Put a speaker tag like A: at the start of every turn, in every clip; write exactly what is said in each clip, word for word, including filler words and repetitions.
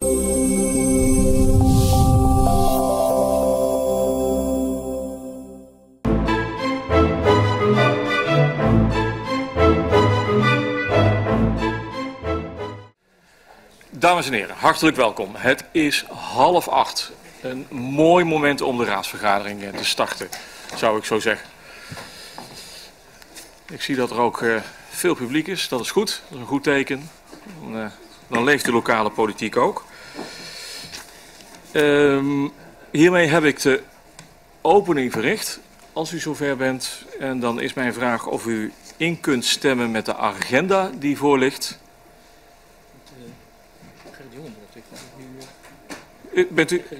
A: Dames en heren, hartelijk welkom. Het is half acht. Een mooi moment om de raadsvergadering te starten, zou ik zo zeggen. Ik zie dat er ook uh, veel publiek is, dat is goed, dat is een goed teken. Dan, uh, dan leeft de lokale politiek ook. Um, hiermee heb ik de opening verricht, als u zover bent. En dan is mijn vraag of u in kunt stemmen met de agenda die voor ligt. U, bent u...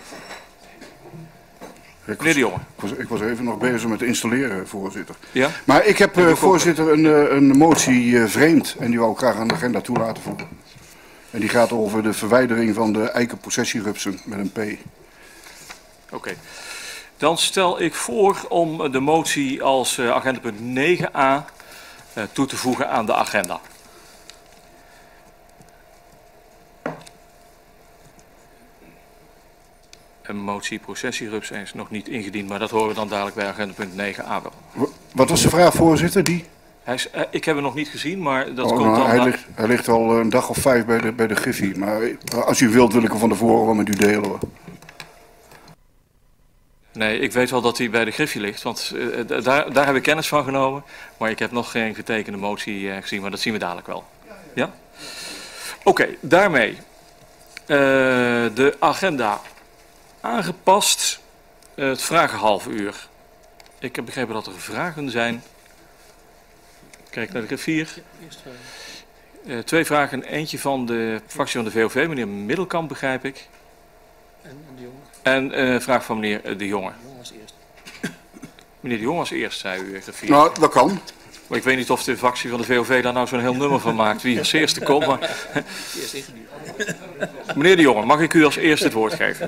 B: Ik
A: Meneer de Jonge.
B: Ik was, ik was even nog bezig met installeren, voorzitter.
A: Ja?
B: Maar ik heb, uh, voorzitter, een, een motie uh, vreemd en die wou ik graag aan de agenda toe laten voegen. En die gaat over de verwijdering van de eikenpossessierupsen met een P.
A: Oké. Okay. Dan stel ik voor om de motie als uh, agendapunt negen a uh, toe te voegen aan de agenda. Een motie processierups is nog niet ingediend, maar dat horen we dan dadelijk bij agendapunt negen a wel.
B: Wat was de vraag, voorzitter? Die?
A: Hij is, uh, ik heb hem nog niet gezien, maar dat
B: oh,
A: komt
B: nou,
A: dan...
B: Hij ligt, hij ligt al een dag of vijf bij de, bij de Griffie, maar als u wilt wil ik hem van tevoren wel met u delen, hoor.
A: Nee, ik weet wel dat hij bij de Griffie ligt, want uh, daar, daar heb ik kennis van genomen. Maar ik heb nog geen getekende motie uh, gezien, maar dat zien we dadelijk wel. Ja? Oké, okay, daarmee uh, de agenda aangepast. Uh, het vragen half uur. Ik heb begrepen dat er vragen zijn. Kijk naar de griffier. Uh, twee vragen, eentje van de fractie van de V O V, meneer Middelkamp, begrijp ik.
C: En de Jonge.
A: En een uh, vraag van meneer De Jonge. Meneer De Jonge als eerst, zei u, griffier.
B: Nou, dat kan.
A: Maar ik weet niet of de fractie van de V O V daar nou zo'n heel nummer van maakt, wie als eerste komt. Maar... Meneer De Jonge, mag ik u als eerste het woord geven?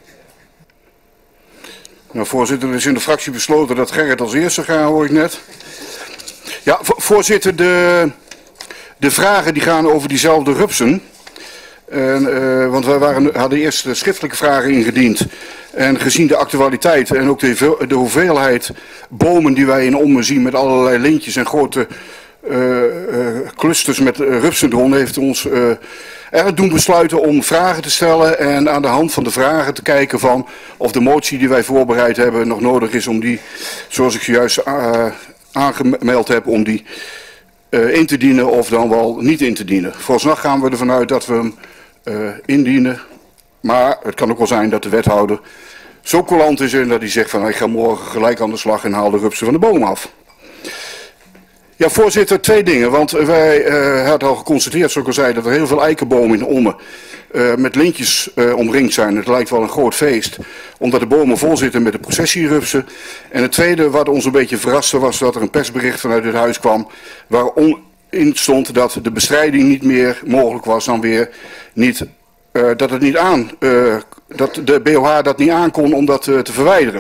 B: Nou, voorzitter, er is in de fractie besloten dat Gerrit als eerste gaat, hoor ik net. Ja, voorzitter, de, de vragen die gaan over diezelfde rupsen. En, uh, want wij waren, hadden eerst schriftelijke vragen ingediend. En gezien de actualiteit en ook de, de hoeveelheid bomen die wij in Ommen zien met allerlei lintjes en grote uh, uh, clusters met uh, rupsendron, heeft ons uh, er doen besluiten om vragen te stellen en aan de hand van de vragen te kijken van of de motie die wij voorbereid hebben nog nodig is om die, zoals ik zojuist uh, aangemeld heb, om die uh, in te dienen of dan wel niet in te dienen. Vooralsnog gaan we ervan uit dat we hem uh, indienen, maar het kan ook wel zijn dat de wethouder zo coulant is en dat hij zegt van ik ga morgen gelijk aan de slag en haal de rupsen van de boom af. Ja, voorzitter, twee dingen. Want wij uh, hadden al geconstateerd, zoals ik al zei, dat er heel veel eikenbomen in Ommen uh, met lintjes uh, omringd zijn. Het lijkt wel een groot feest, omdat de bomen vol zitten met de processierupsen. En het tweede wat ons een beetje verraste was dat er een persbericht vanuit het huis kwam waarin stond dat de bestrijding niet meer mogelijk was dan weer niet, uh, dat het niet aan, uh, dat de B O H dat niet aankon om dat uh, te verwijderen.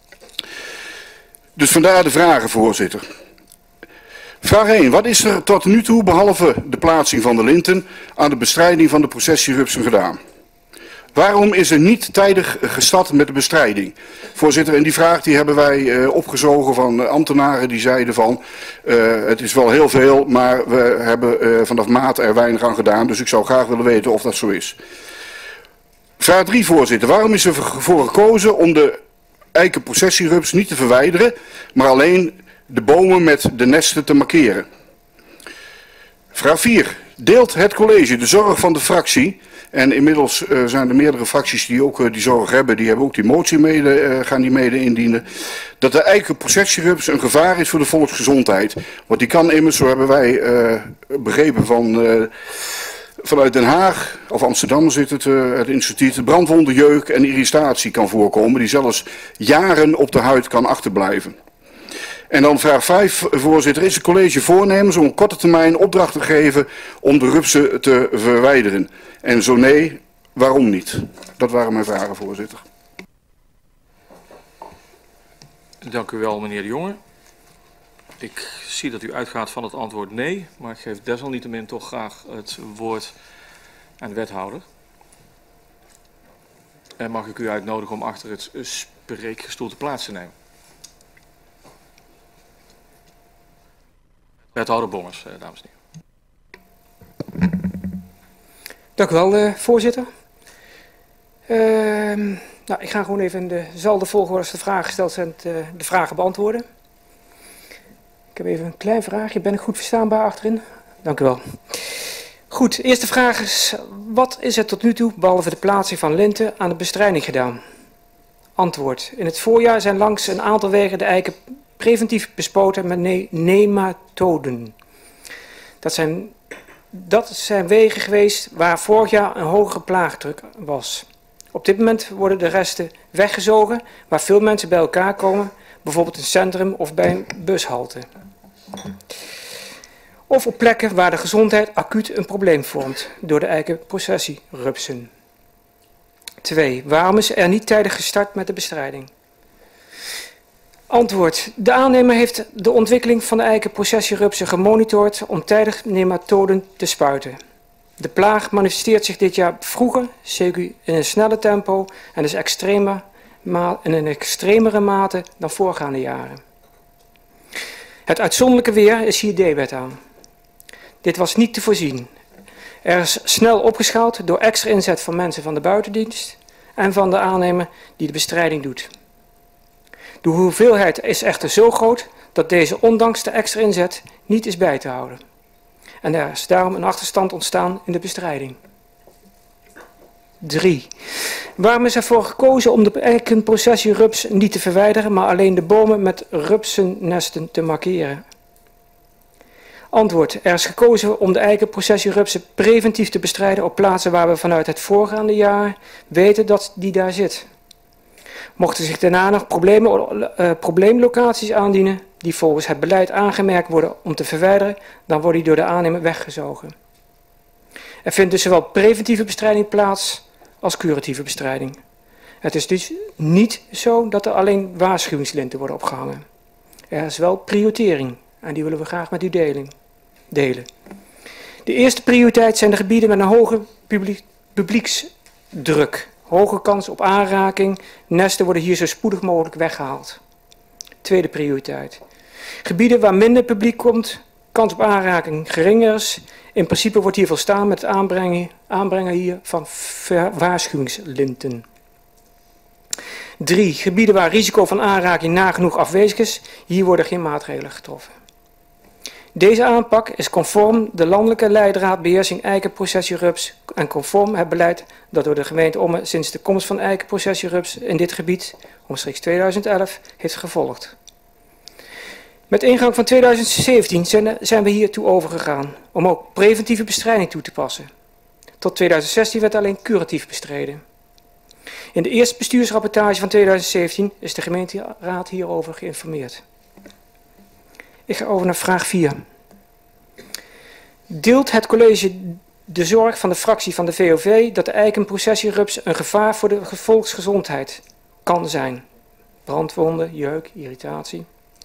B: Dus vandaar de vragen, voorzitter. Vraag één. Wat is er tot nu toe, behalve de plaatsing van de linten, aan de bestrijding van de processierupsen gedaan? Waarom is er niet tijdig gestart met de bestrijding? Voorzitter, en die vraag die hebben wij uh, opgezogen van ambtenaren die zeiden van uh, het is wel heel veel, maar we hebben uh, vanaf maart er weinig aan gedaan. Dus ik zou graag willen weten of dat zo is. Vraag drie, voorzitter. Waarom is er voor gekozen om de eikenprocessierups niet te verwijderen, maar alleen de bomen met de nesten te markeren? Vraag vier. Deelt het college de zorg van de fractie, en inmiddels uh, zijn er meerdere fracties die ook uh, die zorg hebben, die hebben ook die motie mede, uh, gaan die mede indienen, dat de eikenprocessierups een gevaar is voor de volksgezondheid. Want die kan immers, zo hebben wij uh, begrepen van, uh, vanuit Den Haag, of Amsterdam zit het, uh, het instituut, brandwonden, jeuk en irritatie kan voorkomen, die zelfs jaren op de huid kan achterblijven. En dan vraag vijf, voorzitter, is het college voornemens om op korte termijn opdracht te geven om de rupsen te verwijderen? En zo nee, waarom niet? Dat waren mijn vragen, voorzitter.
A: Dank u wel, meneer De Jonge. Ik zie dat u uitgaat van het antwoord nee, maar ik geef desalniettemin toch graag het woord aan de wethouder. En mag ik u uitnodigen om achter het spreekgestoelte plaats te nemen. Wethouder Bongers, dames en heren.
C: Dank u wel, uh, voorzitter. Uh, nou, ik ga gewoon even in dezelfde volgorde als de vragen gesteld zijn, uh, de vragen beantwoorden. Ik heb even een klein vraagje. Ben ik goed verstaanbaar achterin? Dank u wel. Goed, de eerste vraag is, wat is er tot nu toe, behalve de plaatsing van linten, aan de bestrijding gedaan? Antwoord. In het voorjaar zijn langs een aantal wegen de eiken preventief bespoten met ne nematoden. Dat zijn, dat zijn wegen geweest waar vorig jaar een hogere plaagdruk was. Op dit moment worden de resten weggezogen waar veel mensen bij elkaar komen, bijvoorbeeld in het centrum of bij een bushalte. Of op plekken waar de gezondheid acuut een probleem vormt door de eikenprocessierupsen. twee. Waarom is er niet tijdig gestart met de bestrijding? Antwoord. De aannemer heeft de ontwikkeling van de eikenprocessierupsen gemonitord om tijdig nematoden te spuiten. De plaag manifesteert zich dit jaar vroeger, zeker in een snelle tempo en is extreme, in een extremere mate dan voorgaande jaren. Het uitzonderlijke weer is hier debet aan. Dit was niet te voorzien. Er is snel opgeschaald door extra inzet van mensen van de buitendienst en van de aannemer die de bestrijding doet. De hoeveelheid is echter zo groot dat deze ondanks de extra inzet niet is bij te houden. En er is daarom een achterstand ontstaan in de bestrijding. drie. Waarom is ervoor gekozen om de eikenprocessierups niet te verwijderen, maar alleen de bomen met rupsennesten te markeren? Antwoord. Er is gekozen om de eikenprocessierupsen preventief te bestrijden op plaatsen waar we vanuit het voorgaande jaar weten dat die daar zit. Mochten zich daarna nog problemen, uh, probleemlocaties aandienen die volgens het beleid aangemerkt worden om te verwijderen, dan worden die door de aannemer weggezogen. Er vindt dus zowel preventieve bestrijding plaats als curatieve bestrijding. Het is dus niet zo dat er alleen waarschuwingslinten worden opgehangen. Er is wel prioritering en die willen we graag met u delen. delen. De eerste prioriteit zijn de gebieden met een hoge publiek, publieksdruk. Hoge kans op aanraking. Nesten worden hier zo spoedig mogelijk weggehaald. Tweede prioriteit. Gebieden waar minder publiek komt, kans op aanraking geringer is. In principe wordt hier volstaan met het aanbrengen, aanbrengen hier van waarschuwingslinten. Drie. Gebieden waar risico van aanraking nagenoeg afwezig is. Hier worden geen maatregelen getroffen. Deze aanpak is conform de landelijke leidraad beheersing eikenprocessierups en conform het beleid dat door de gemeente Ommen sinds de komst van eikenprocessierups in dit gebied, omstreeks tweeduizend elf, heeft gevolgd. Met ingang van tweeduizend zeventien zijn we hiertoe overgegaan om ook preventieve bestrijding toe te passen. Tot tweeduizend zestien werd alleen curatief bestreden. In de eerste bestuursrapportage van tweeduizend zeventien is de gemeenteraad hierover geïnformeerd. Ik ga over naar vraag vier. Deelt het college de zorg van de fractie van de V O V dat de eikenprocessierups een gevaar voor de volksgezondheid kan zijn? Brandwonden, jeuk, irritatie.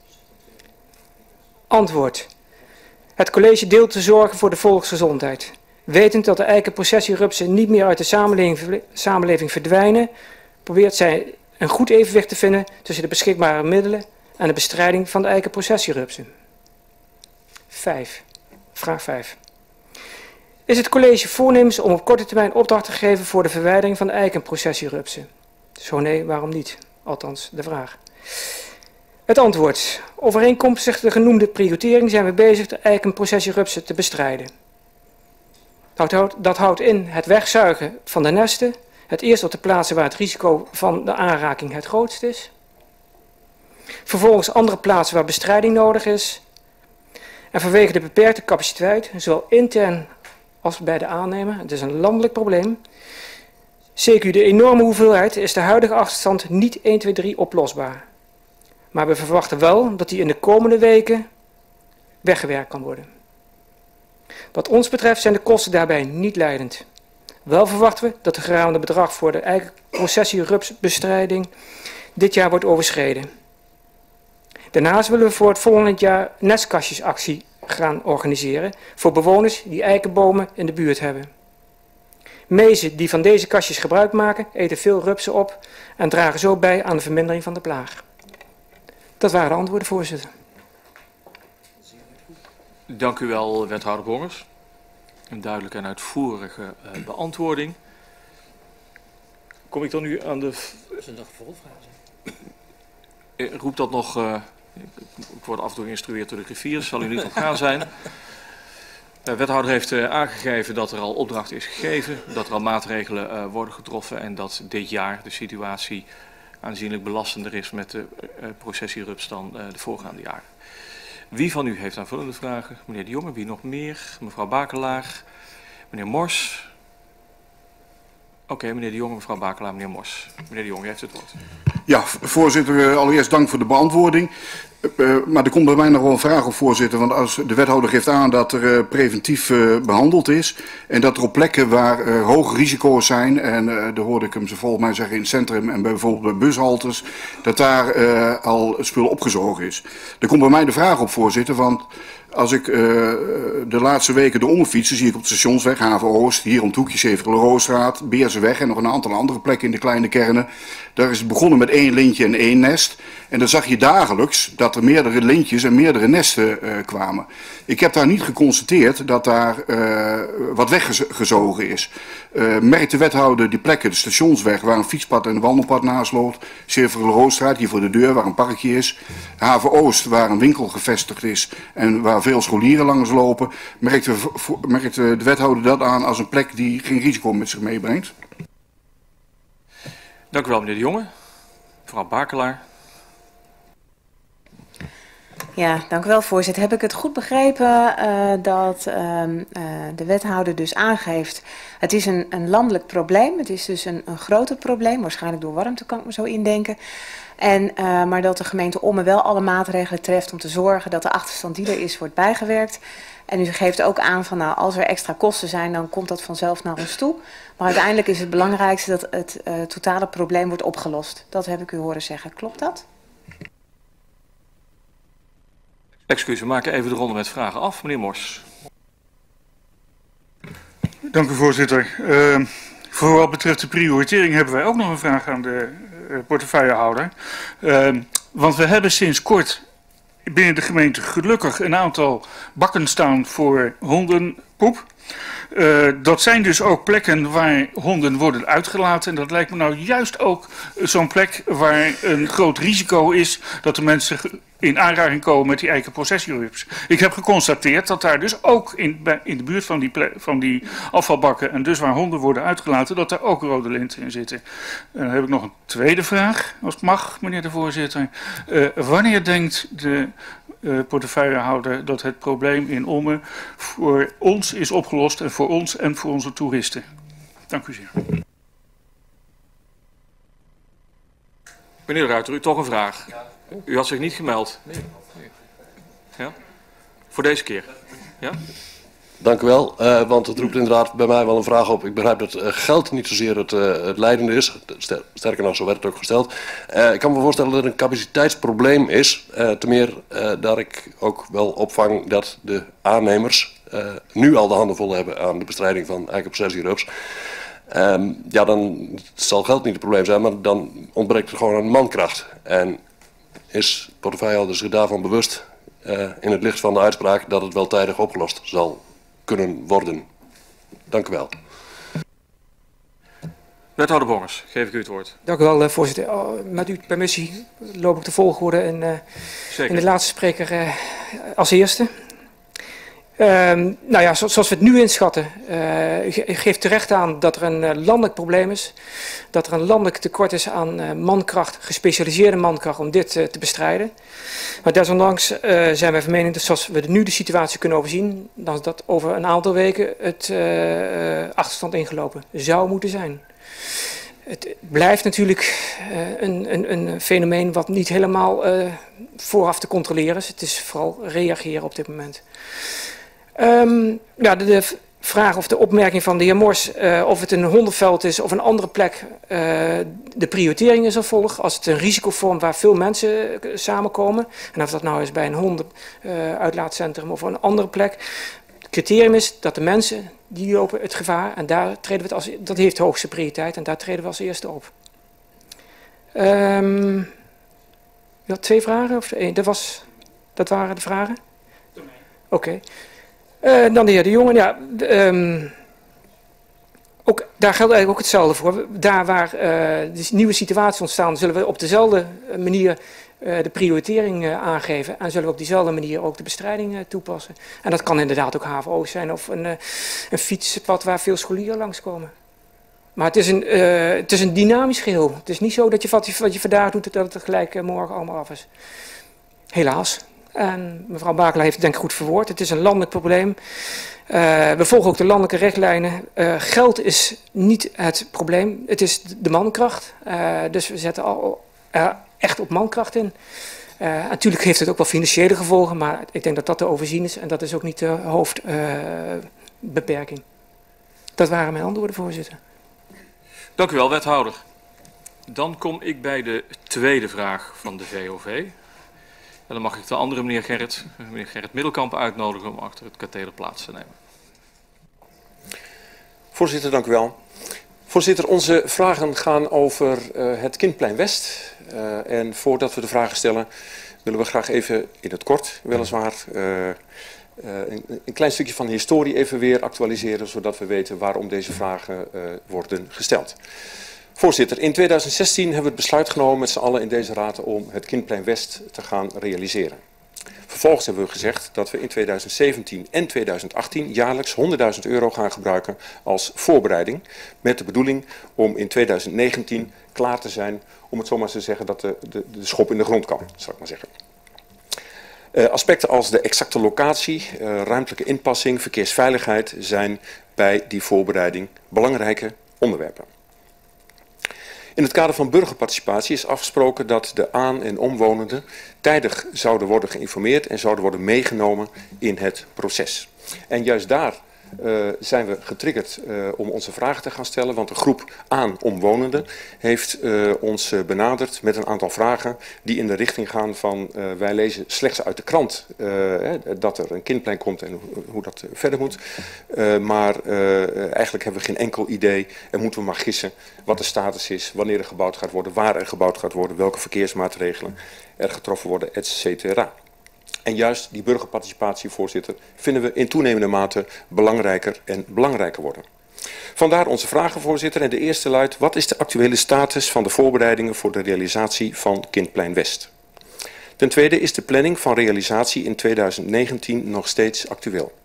C: Antwoord. Het college deelt de zorgen voor de volksgezondheid. Wetend dat de eikenprocessierupsen niet meer uit de samenleving, samenleving verdwijnen, probeert zij een goed evenwicht te vinden tussen de beschikbare middelen en de bestrijding van de eikenprocessierupsen. vijf. Vraag vijf. Is het college voornemens om op korte termijn opdracht te geven voor de verwijdering van de eikenprocessierupsen? Zo nee, waarom niet? Althans, de vraag. Het antwoord. Overeenkomstig de genoemde prioritering zijn we bezig de eikenprocessierupsen te bestrijden. Dat houdt, dat houdt in het wegzuigen van de nesten, het eerst op de plaatsen waar het risico van de aanraking het grootst is. Vervolgens andere plaatsen waar bestrijding nodig is. En vanwege de beperkte capaciteit, zowel intern als bij de aannemer, het is een landelijk probleem, zeker de enorme hoeveelheid, is de huidige achterstand niet één, twee, drie oplosbaar. Maar we verwachten wel dat die in de komende weken weggewerkt kan worden. Wat ons betreft zijn de kosten daarbij niet leidend. Wel verwachten we dat de geraamde bedrag voor de eikenprocessierupsbestrijding dit jaar wordt overschreden. Daarnaast willen we voor het volgende jaar nestkastjesactie gaan organiseren voor bewoners die eikenbomen in de buurt hebben. Mezen die van deze kastjes gebruik maken, eten veel rupsen op en dragen zo bij aan de vermindering van de plaag. Dat waren de antwoorden, voorzitter.
A: Dank u wel, wethouder Bongers. Een duidelijke en uitvoerige uh, beantwoording. Kom ik dan nu aan de...
D: Dat is een vervolgvraag.
A: Uh, roept dat nog... Uh, ik word af en toe geïnstrueerd door de griffiers, zal u niet ontgaan zijn. De wethouder heeft uh, aangegeven dat er al opdracht is gegeven, dat er al maatregelen uh, worden getroffen en dat dit jaar de situatie aanzienlijk belastender is met de uh, processierups dan uh, de voorgaande jaren. Wie van u heeft aanvullende vragen? Meneer De Jonge, wie nog meer? Mevrouw Bakelaar, meneer Mors. Oké, okay, meneer De Jonge, mevrouw Bakelaar, meneer Mors. Meneer De Jonge, u heeft het woord.
B: Ja, voorzitter, allereerst dank voor de beantwoording. Uh, maar er komt bij mij nog wel een vraag op, voorzitter. Want als de wethouder geeft aan dat er uh, preventief uh, behandeld is en dat er op plekken waar uh, hoge risico's zijn, en uh, daar hoorde ik hem ze volgens mij zeggen in het centrum en bij bijvoorbeeld bij bushaltes, dat daar uh, al spul opgezogen is. Er komt bij mij de vraag op, voorzitter, want als ik uh, de laatste weken de omfietsen, zie ik op de Stationsweg, Haven Oost, hier om het hoekje Zevenkelenroostraat, Beerseweg en nog een aantal andere plekken in de kleine kernen. Daar is het begonnen met één lintje en één nest. En dan zag je dagelijks dat er meerdere lintjes en meerdere nesten uh, kwamen. Ik heb daar niet geconstateerd dat daar uh, wat weggezogen is. Uh, merkt de wethouder die plekken, de Stationsweg, waar een fietspad en een wandelpad naast loopt, Zevenkelenroostraat, hier voor de deur, waar een parkje is, Haven Oost, waar een winkel gevestigd is en waar veel scholieren langs lopen, merkt de, merkt de wethouder dat aan als een plek die geen risico met zich meebrengt?
A: Dank u wel, meneer De Jonge. Mevrouw Bakelaar.
E: Ja, dank u wel, voorzitter. Heb ik het goed begrepen uh, dat uh, uh, de wethouder dus aangeeft, het is een, een landelijk probleem, het is dus een, een groter probleem, waarschijnlijk door warmte kan ik me zo indenken. En, uh, maar dat de gemeente Ommen wel alle maatregelen treft om te zorgen dat de achterstand die er is wordt bijgewerkt. En u geeft ook aan van nou, als er extra kosten zijn, dan komt dat vanzelf naar ons toe. Maar uiteindelijk is het belangrijkste dat het uh, totale probleem wordt opgelost. Dat heb ik u horen zeggen. Klopt dat?
A: Excuus, we maken even de ronde met vragen af. Meneer Mors.
F: Dank u, voorzitter. Uh, voor wat betreft de prioritering hebben wij ook nog een vraag aan de uh, portefeuillehouder. Uh, want we hebben sinds kort binnen de gemeente gelukkig een aantal bakken staan voor hondenpoep. Uh, dat zijn dus ook plekken waar honden worden uitgelaten. En dat lijkt me nou juist ook zo'n plek waar een groot risico is dat de mensen in aanraking komen met die eikenprocessierups. Ik heb geconstateerd dat daar dus ook in, in de buurt van die, van die afvalbakken en dus waar honden worden uitgelaten, dat daar ook rode linten in zitten. En dan heb ik nog een tweede vraag, als het mag, meneer de voorzitter. Uh, wanneer denkt de uh, portefeuillehouder dat het probleem in Ommen voor ons is opgelost en voor ons en voor onze toeristen? Dank u zeer.
A: Meneer de Ruiter, u toch een vraag? U had zich niet gemeld. Nee. Ja? Voor deze keer. Ja?
G: Dank u wel, uh, want het roept inderdaad bij mij wel een vraag op. Ik begrijp dat uh, geld niet zozeer het, uh, het leidende is. Sterker nog, zo werd het ook gesteld. Uh, ik kan me voorstellen dat er een capaciteitsprobleem is. Uh, ten meer uh, dat ik ook wel opvang dat de aannemers uh, nu al de handen vol hebben aan de bestrijding van eikenprocessierups. Um, ja, dan zal geld niet het probleem zijn, maar dan ontbreekt er gewoon aan mankracht. En is de portefeuillehouder zich daarvan bewust uh, in het licht van de uitspraak dat het wel tijdig opgelost zal kunnen worden? Dank u wel.
A: Wethouder Bongers, geef ik u het woord.
C: Dank u wel, voorzitter. Oh, met uw permissie loop ik de volgorde en, uh, en de laatste spreker uh, als eerste. Uh, nou ja, zoals we het nu inschatten, uh, geeft terecht aan dat er een uh, landelijk probleem is. Dat er een landelijk tekort is aan uh, mankracht, gespecialiseerde mankracht om dit uh, te bestrijden. Maar desondanks uh, zijn wij van mening dat zoals we nu de situatie kunnen overzien, dan dat over een aantal weken het uh, uh, achterstand ingelopen zou moeten zijn. Het blijft natuurlijk uh, een, een, een fenomeen wat niet helemaal uh, vooraf te controleren is. Het is vooral reageren op dit moment. Um, ja, de, de vraag of de opmerking van de heer Mors, uh, of het een hondenveld is of een andere plek, uh, de prioritering is als volgt. Als het een risicovorm waar veel mensen uh, samenkomen, en of dat nou is bij een hondenuitlaatcentrum uh, of een andere plek. Het criterium is dat de mensen die lopen het gevaar en daar treden we het als, dat heeft de hoogste prioriteit en daar treden we als eerste op. Um, je had twee vragen? Of, eh, dat, was, dat waren de vragen? Oké. Okay. Uh, dan de heer De Jonge. Ja, um, ook, daar geldt eigenlijk ook hetzelfde voor. Daar waar uh, de nieuwe situaties ontstaan, zullen we op dezelfde manier uh, de prioritering uh, aangeven. En zullen we op diezelfde manier ook de bestrijding uh, toepassen. En dat kan inderdaad ook H V O's zijn of een, uh, een fietspad waar veel scholieren langskomen. Maar het is, een, uh, het is een dynamisch geheel. Het is niet zo dat je wat je, wat je vandaag doet, dat het gelijk uh, morgen allemaal af is. Helaas. En mevrouw Bakelaar heeft het denk ik goed verwoord. Het is een landelijk probleem. Uh, we volgen ook de landelijke richtlijnen. Uh, geld is niet het probleem. Het is de mankracht. Uh, dus we zetten al, uh, echt op mankracht in. Uh, natuurlijk heeft het ook wel financiële gevolgen. Maar ik denk dat dat te overzien is. En dat is ook niet de hoofdbeperking. Uh, dat waren mijn antwoorden, voorzitter.
A: Dank u wel, wethouder. Dan kom ik bij de tweede vraag van de V O V. En dan mag ik de andere meneer Gerrit, meneer Gerrit Middelkamp uitnodigen om achter het katheder plaats te nemen.
D: Voorzitter, dank u wel. Voorzitter, onze vragen gaan over uh, het Kindplein West. Uh, en voordat we de vragen stellen, willen we graag even in het kort, weliswaar, uh, uh, een, een klein stukje van de historie even weer actualiseren, zodat we weten waarom deze vragen uh, worden gesteld. Voorzitter, in tweeduizend zestien hebben we het besluit genomen met z'n allen in deze raad om het Kindplein West te gaan realiseren. Vervolgens hebben we gezegd dat we in tweeduizend zeventien en tweeduizend achttien jaarlijks honderdduizend euro gaan gebruiken als voorbereiding. Met de bedoeling om in tweeduizend negentien klaar te zijn, om het zomaar te zeggen, dat de, de, de schop in de grond kan, zal ik maar zeggen. Uh, aspecten als de exacte locatie, uh, ruimtelijke inpassing, verkeersveiligheid zijn bij die voorbereiding belangrijke onderwerpen. In het kader van burgerparticipatie is afgesproken dat de aan- en omwonenden tijdig zouden worden geïnformeerd en zouden worden meegenomen in het proces. En juist daar uh, zijn we getriggerd uh, om onze vragen te gaan stellen, want een groep aan-omwonenden heeft uh, ons uh, benaderd met een aantal vragen die in de richting gaan van uh, wij lezen slechts uit de krant uh, hè, dat er een kindplein komt en hoe, hoe dat uh, verder moet. Uh, maar uh, eigenlijk hebben we geen enkel idee en moeten we maar gissen wat de status is, wanneer er gebouwd gaat worden, waar er gebouwd gaat worden, welke verkeersmaatregelen er getroffen worden, et cetera. En juist die burgerparticipatie, voorzitter, vinden we in toenemende mate belangrijker en belangrijker worden. Vandaar onze vragen, voorzitter. En de eerste luidt, wat is de actuele status van de voorbereidingen voor de realisatie van Kindplein West? Ten tweede, is de planning van realisatie in tweeduizend negentien nog steeds actueel?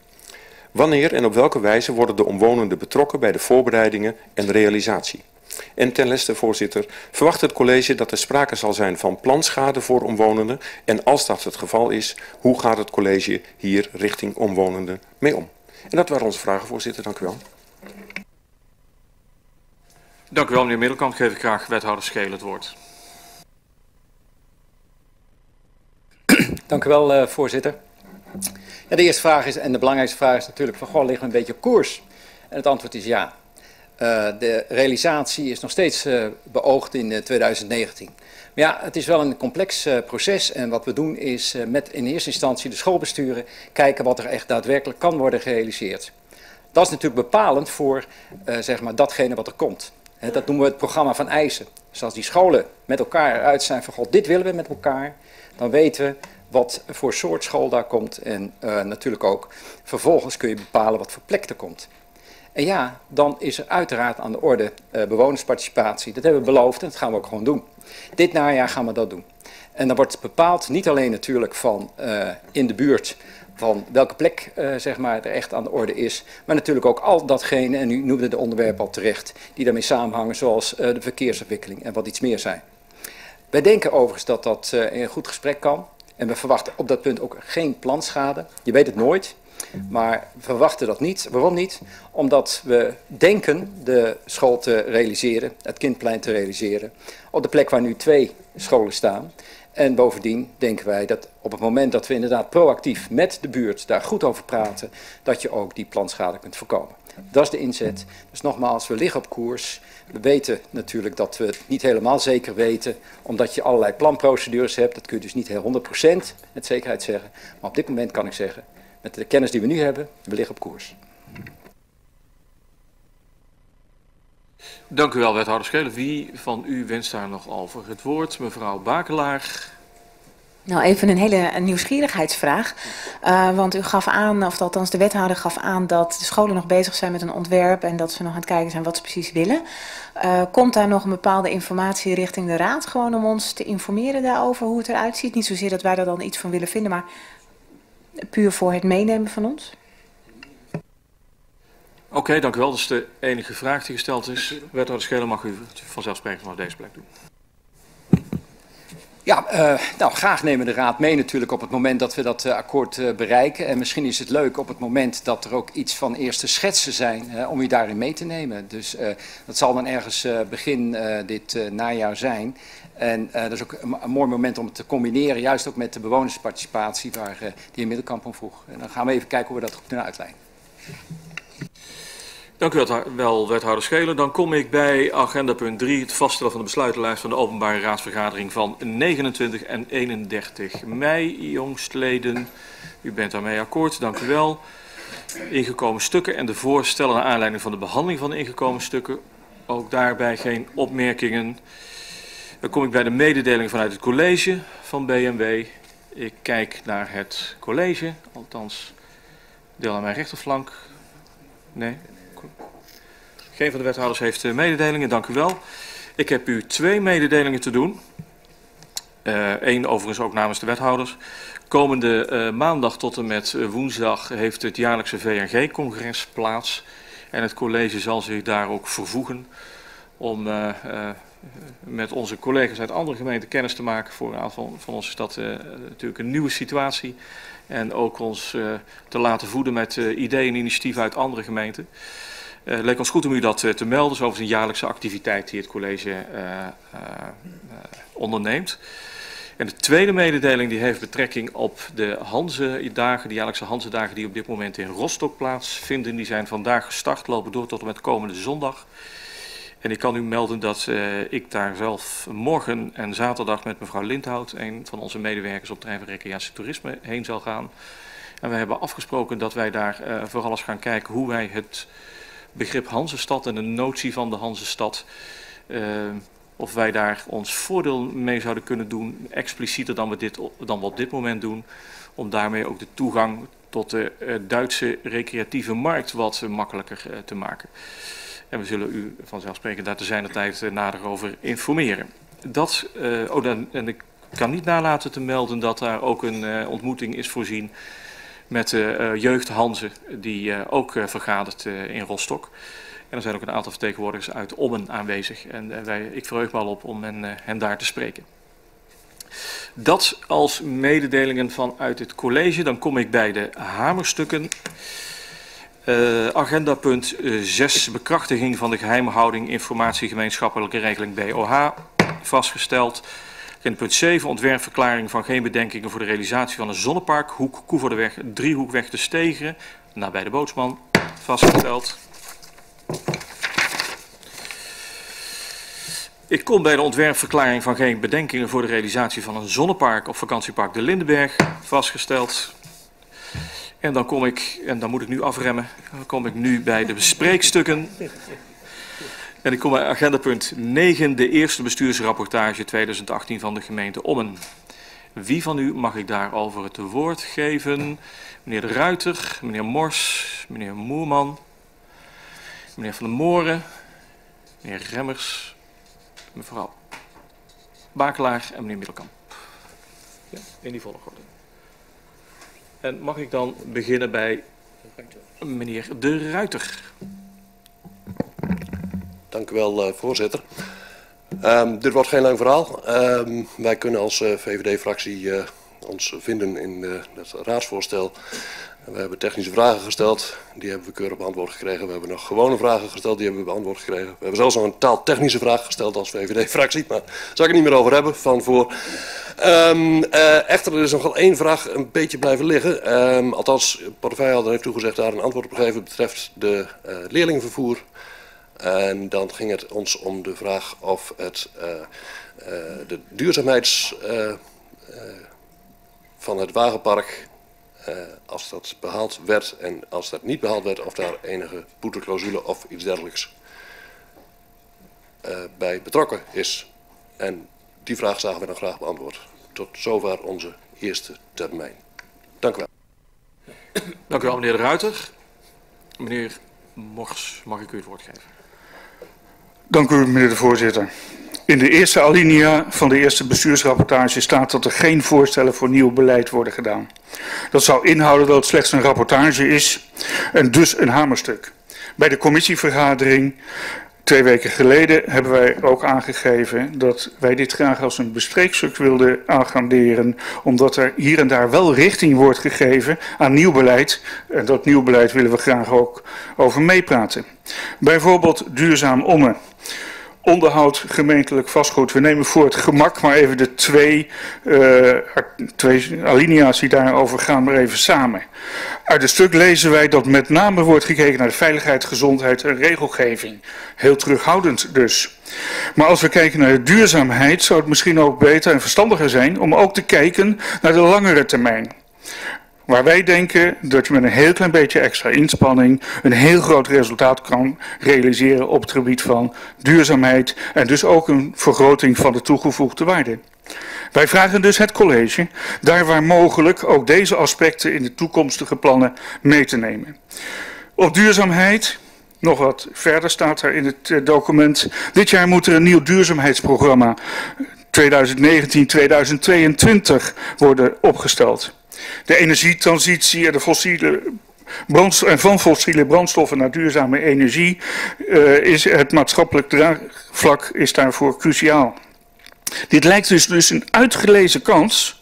D: Wanneer en op welke wijze worden de omwonenden betrokken bij de voorbereidingen en realisatie? En ten leste, voorzitter, verwacht het college dat er sprake zal zijn van planschade voor omwonenden en als dat het geval is, hoe gaat het college hier richting omwonenden mee om? En dat waren onze vragen, voorzitter. Dank u wel.
A: Dank u wel, meneer Middelkamp. Geef ik graag wethouder Schelen het woord.
H: Dank u wel, uh, voorzitter. Ja, de eerste vraag is, en de belangrijkste vraag is natuurlijk van, goh, liggen we een beetje op koers? En het antwoord is ja. Uh, de realisatie is nog steeds uh, beoogd in uh, tweeduizend negentien. Maar ja, het is wel een complex uh, proces en wat we doen is uh, met in eerste instantie de schoolbesturen kijken wat er echt daadwerkelijk kan worden gerealiseerd. Dat is natuurlijk bepalend voor uh, zeg maar datgene wat er komt. He, dat noemen we het programma van eisen. Dus als die scholen met elkaar eruit zijn van, god, dit willen we met elkaar, dan weten we wat voor soort school daar komt en uh, natuurlijk ook vervolgens kun je bepalen wat voor plek er komt. En ja, dan is er uiteraard aan de orde uh, bewonersparticipatie. Dat hebben we beloofd en dat gaan we ook gewoon doen. Dit najaar gaan we dat doen. En dan wordt bepaald niet alleen natuurlijk van uh, in de buurt van welke plek uh, zeg maar, er echt aan de orde is. Maar natuurlijk ook al datgene, en u noemde de onderwerpen al terecht, die daarmee samenhangen zoals uh, de verkeersontwikkeling en wat iets meer zijn. Wij denken overigens dat dat uh, in een goed gesprek kan. En we verwachten op dat punt ook geen planschade. Je weet het nooit. Maar we verwachten dat niet. Waarom niet? Omdat we denken de school te realiseren, het kindplein te realiseren, op de plek waar nu twee scholen staan. En bovendien denken wij dat op het moment dat we inderdaad proactief met de buurt daar goed over praten, dat je ook die planschade kunt voorkomen. Dat is de inzet. Dus nogmaals, we liggen op koers. We weten natuurlijk dat we het niet helemaal zeker weten, omdat je allerlei planprocedures hebt. Dat kun je dus niet heel honderd procent met zekerheid zeggen. Maar op dit moment kan ik zeggen, met de kennis die we nu hebben, we liggen op koers.
A: Dank u wel, wethouder Schelen. Wie van u wenst daar nog over het woord? Mevrouw Bakelaar.
E: Nou, even een hele nieuwsgierigheidsvraag. Uh, want u gaf aan, of althans de wethouder gaf aan, dat de scholen nog bezig zijn met een ontwerp en dat ze nog aan het kijken zijn wat ze precies willen. Uh, komt daar nog een bepaalde informatie richting de raad, gewoon om ons te informeren daarover hoe het eruit ziet? Niet zozeer dat wij er dan iets van willen vinden, maar puur voor het meenemen van ons.
A: Oké, okay, dank u wel. Dat is de enige vraag die gesteld is. Wethouder Schelen, mag u vanzelfsprekend vanaf deze plek doen.
H: Ja, uh, nou graag nemen we de raad mee natuurlijk op het moment dat we dat uh, akkoord uh, bereiken. En misschien is het leuk op het moment dat er ook iets van eerste schetsen zijn uh, om u daarin mee te nemen. Dus uh, dat zal dan ergens uh, begin uh, dit uh, najaar zijn. En uh, dat is ook een, een mooi moment om het te combineren, juist ook met de bewonersparticipatie waar uh, de heer Middelkamp om vroeg. En dan gaan we even kijken hoe we dat goed kunnen uitlijnen.
A: Dank u wel, wethouder Schelen. Dan kom ik bij agenda punt drie, het vaststellen van de besluitenlijst van de openbare raadsvergadering van negenentwintig en eenendertig mei. Jongstleden, u bent daarmee akkoord, dank u wel. Ingekomen stukken en de voorstellen naar aanleiding van de behandeling van de ingekomen stukken. Ook daarbij geen opmerkingen. Dan kom ik bij de mededeling vanuit het college van B M W. Ik kijk naar het college, althans deel aan mijn rechterflank. Nee. Geen van de wethouders heeft mededelingen, dank u wel. Ik heb u twee mededelingen te doen. Eén uh, overigens ook namens de wethouders. Komende uh, maandag tot en met uh, woensdag heeft het jaarlijkse V N G-congres plaats. En het college zal zich daar ook vervoegen om uh, uh, met onze collega's uit andere gemeenten kennis te maken. Voor een aantal van ons is dat uh, natuurlijk een nieuwe situatie. En ook ons uh, te laten voeden met uh, ideeën en initiatieven uit andere gemeenten. Het uh, leek ons goed om u dat uh, te melden, zo over een jaarlijkse activiteit die het college uh, uh, uh, onderneemt. En de tweede mededeling die heeft betrekking op de Hanze-dagen, de jaarlijkse Hanze-dagen die op dit moment in Rostock plaatsvinden. Die zijn vandaag gestart, lopen door tot en met komende zondag. En ik kan u melden dat uh, ik daar zelf morgen en zaterdag met mevrouw Lindhout, een van onze medewerkers op terrein van recreatie toerisme, heen zal gaan. En wij hebben afgesproken dat wij daar uh, vooral eens gaan kijken hoe wij het begrip Hanzestad en de notie van de Hanzestad, uh, of wij daar ons voordeel mee zouden kunnen doen, explicieter dan we, dit, dan we op dit moment doen, om daarmee ook de toegang tot de uh, Duitse recreatieve markt wat uh, makkelijker uh, te maken. En we zullen u vanzelfsprekend daar te zijner tijd uh, nader over informeren. Dat, uh, oh, dan, en ik kan niet nalaten te melden dat daar ook een uh, ontmoeting is voorzien met de uh, jeugd Hanze, die uh, ook uh, vergadert uh, in Rostock. En er zijn ook een aantal vertegenwoordigers uit Ommen aanwezig. En uh, wij, ik verheug me al op om hen, uh, hen daar te spreken. Dat als mededelingen vanuit het college. Dan kom ik bij de hamerstukken. Uh, agenda punt zes, bekrachtiging van de geheimhouding informatie gemeenschappelijke regeling B O H, vastgesteld. Agenda punt zeven, ontwerpverklaring van geen bedenkingen voor de realisatie van een zonnepark, hoek Koeverdeweg, Driehoekweg te Stegeren, nabij de Bootsman, vastgesteld. Ik kom bij de ontwerpverklaring van geen bedenkingen voor de realisatie van een zonnepark op vakantiepark de Lindenberg, vastgesteld. En dan kom ik, en dan moet ik nu afremmen, dan kom ik nu bij de bespreekstukken. En ik kom bij agenda punt negen, de eerste bestuursrapportage tweeduizend achttien van de gemeente Ommen. Wie van u mag ik daarover het woord geven? Meneer De Ruiter, meneer Mors, meneer Moerman, meneer Van der Mooren, meneer Remmers, mevrouw Bakelaar en meneer Middelkamp. Ja, in die volgorde. En mag ik dan beginnen bij meneer De Ruiter.
G: Dank u wel, uh, voorzitter. Um, dit wordt geen lang verhaal. Um, wij kunnen als uh, V V D-fractie uh, ons vinden in uh, het raadsvoorstel. We hebben technische vragen gesteld, die hebben we keurig beantwoord gekregen. We hebben nog gewone vragen gesteld, die hebben we beantwoord gekregen. We hebben zelfs nog een taaltechnische vraag gesteld als V V D-fractie, maar daar zal ik het niet meer over hebben van voor. Um, uh, echter, er is nog wel één vraag een beetje blijven liggen. Um, althans, de portefeuillehouder heeft toegezegd daar een antwoord op te geven betreft de uh, leerlingenvervoer. En dan ging het ons om de vraag of het, uh, uh, de duurzaamheids uh, uh, van het wagenpark, uh, als dat behaald werd en als dat niet behaald werd, of daar enige boeteclausule of iets dergelijks uh, bij betrokken is. En die vraag zagen we dan graag beantwoord. Tot zover onze eerste termijn. Dank u wel.
A: Dank u wel, meneer De Ruiter. Meneer Mors, mag ik u het woord geven?
F: Dank u, meneer de voorzitter. In de eerste alinea van de eerste bestuursrapportage staat dat er geen voorstellen voor nieuw beleid worden gedaan. Dat zou inhouden dat het slechts een rapportage is en dus een hamerstuk. Bij de commissievergadering twee weken geleden hebben wij ook aangegeven dat wij dit graag als een bespreekstuk wilden agenderen, omdat er hier en daar wel richting wordt gegeven aan nieuw beleid. En dat nieuw beleid willen we graag ook over meepraten. Bijvoorbeeld duurzaam ommen. Onderhoud gemeentelijk vastgoed. We nemen voor het gemak maar even de twee, uh, twee alinea's die daarover gaan, maar even samen. Uit het stuk lezen wij dat met name wordt gekeken naar de veiligheid, gezondheid en regelgeving. Heel terughoudend dus. Maar als we kijken naar de duurzaamheid, zou het misschien ook beter en verstandiger zijn om ook te kijken naar de langere termijn. Waar wij denken dat je met een heel klein beetje extra inspanning een heel groot resultaat kan realiseren op het gebied van duurzaamheid en dus ook een vergroting van de toegevoegde waarde. Wij vragen dus het college daar waar mogelijk ook deze aspecten in de toekomstige plannen mee te nemen. Op duurzaamheid, nog wat verder staat er in het document, dit jaar moet er een nieuw duurzaamheidsprogramma tweeduizend negentien tot tweeduizend tweeëntwintig worden opgesteld. De energietransitie en, de fossiele en van fossiele brandstoffen naar duurzame energie uh, is het maatschappelijk draagvlak is daarvoor cruciaal. Dit lijkt dus, dus een uitgelezen kans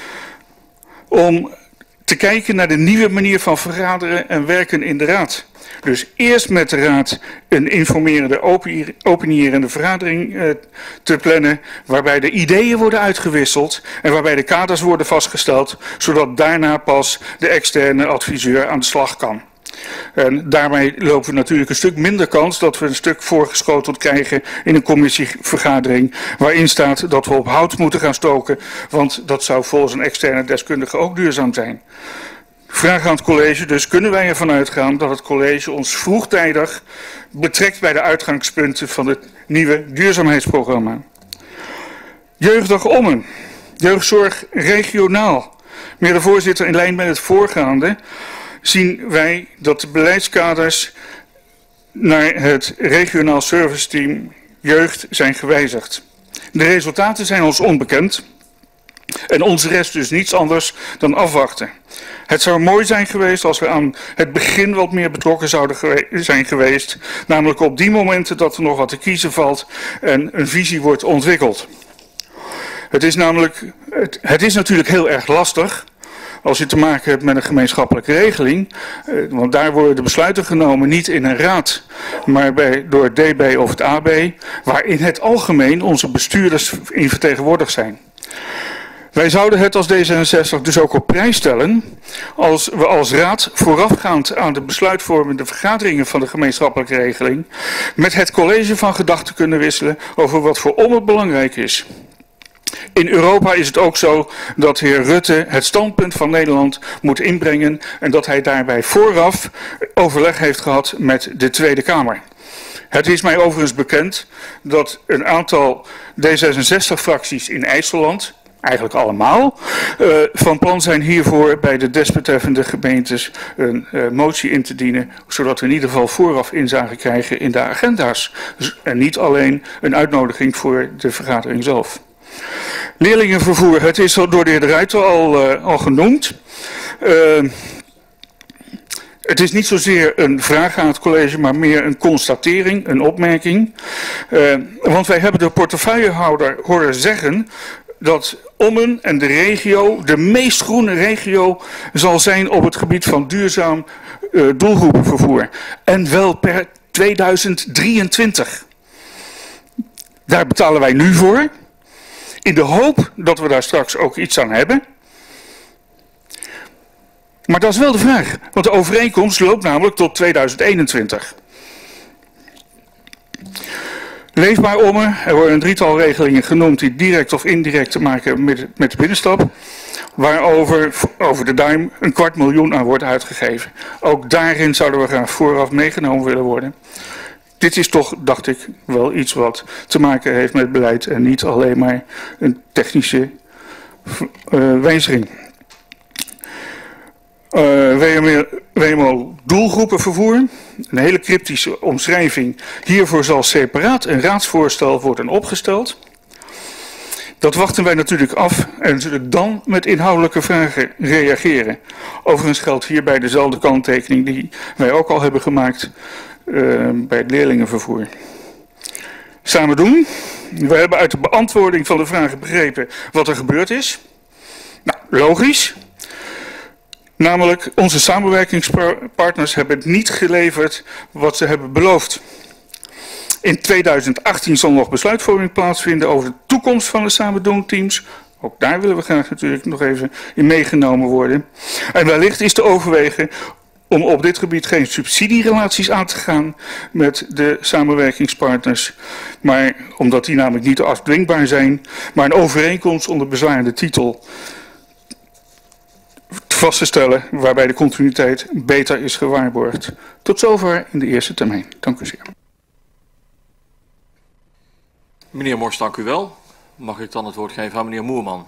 F: om te kijken naar de nieuwe manier van vergaderen en werken in de raad. Dus eerst met de raad een informerende, opinierende vergadering uh, te plannen, waarbij de ideeën worden uitgewisseld en waarbij de kaders worden vastgesteld, zodat daarna pas de externe adviseur aan de slag kan. En daarmee lopen we natuurlijk een stuk minder kans dat we een stuk voorgeschoteld krijgen in een commissievergadering waarin staat dat we op hout moeten gaan stoken, want dat zou volgens een externe deskundige ook duurzaam zijn. Vraag aan het college, dus kunnen wij ervan uitgaan dat het college ons vroegtijdig betrekt bij de uitgangspunten van het nieuwe duurzaamheidsprogramma. Jeugddag Ommen, jeugdzorg regionaal. Meneer de voorzitter, in lijn met het voorgaande zien wij dat de beleidskaders naar het regionaal serviceteam jeugd zijn gewijzigd. De resultaten zijn ons onbekend. En onze rest dus niets anders dan afwachten. Het zou mooi zijn geweest als we aan het begin wat meer betrokken zouden gewe zijn geweest. Namelijk op die momenten dat er nog wat te kiezen valt en een visie wordt ontwikkeld. Het is namelijk, het, het is natuurlijk heel erg lastig als je te maken hebt met een gemeenschappelijke regeling. Eh, want daar worden de besluiten genomen niet in een raad, maar bij, door het D B of het A B. Waar in het algemeen onze bestuurders in vertegenwoordigd zijn. Wij zouden het als D zesenzestig dus ook op prijs stellen als we als raad voorafgaand aan de besluitvormende vergaderingen van de gemeenschappelijke regeling met het college van gedachten kunnen wisselen over wat voor Ommen belangrijk is. In Europa is het ook zo dat de heer Rutte het standpunt van Nederland moet inbrengen en dat hij daarbij vooraf overleg heeft gehad met de Tweede Kamer. Het is mij overigens bekend dat een aantal D zesenzestig-fracties in IJsseland, eigenlijk allemaal, uh, van plan zijn hiervoor bij de desbetreffende gemeentes een uh, motie in te dienen, zodat we in ieder geval vooraf inzage krijgen in de agenda's. Dus, en niet alleen een uitnodiging voor de vergadering zelf. Leerlingenvervoer, het is door de heer De Ruiter al, uh, al genoemd. Uh, Het is niet zozeer een vraag aan het college, maar meer een constatering, een opmerking. Uh, want wij hebben de portefeuillehouder horen zeggen dat Ommen en de regio de meest groene regio zal zijn op het gebied van duurzaam uh, doelgroepenvervoer. En wel per tweeduizend drieëntwintig. Daar betalen wij nu voor, in de hoop dat we daar straks ook iets aan hebben. Maar dat is wel de vraag, want de overeenkomst loopt namelijk tot tweeduizend eenentwintig. Leefbaar Ommen, er worden een drietal regelingen genoemd die direct of indirect te maken hebben met, met de binnenstap, waarover over de duim een kwart miljoen aan wordt uitgegeven. Ook daarin zouden we graag vooraf meegenomen willen worden. dit is toch, dacht ik, wel iets wat te maken heeft met beleid en niet alleen maar een technische uh, wijziging. Uh, W M O doelgroepenvervoer, een hele cryptische omschrijving. Hiervoor zal separaat een raadsvoorstel worden opgesteld. Dat wachten wij natuurlijk af en natuurlijk dan met inhoudelijke vragen reageren. Overigens geldt hierbij dezelfde kanttekening die wij ook al hebben gemaakt uh, bij het leerlingenvervoer. Samen doen. We hebben uit de beantwoording van de vragen begrepen wat er gebeurd is. Nou, logisch. Namelijk, onze samenwerkingspartners hebben niet geleverd wat ze hebben beloofd. In tweeduizend achttien zal nog besluitvorming plaatsvinden over de toekomst van de samendoenteams. Ook daar willen we graag natuurlijk nog even in meegenomen worden. En wellicht is te overwegen om op dit gebied geen subsidierelaties aan te gaan met de samenwerkingspartners. Maar omdat die namelijk niet afdwingbaar zijn, maar een overeenkomst onder bezwaarde titel vast te stellen waarbij de continuïteit beter is gewaarborgd. Tot zover in de eerste termijn. Dank u zeer.
A: Meneer Mors, dank u wel. Mag ik dan het woord geven aan meneer Moerman?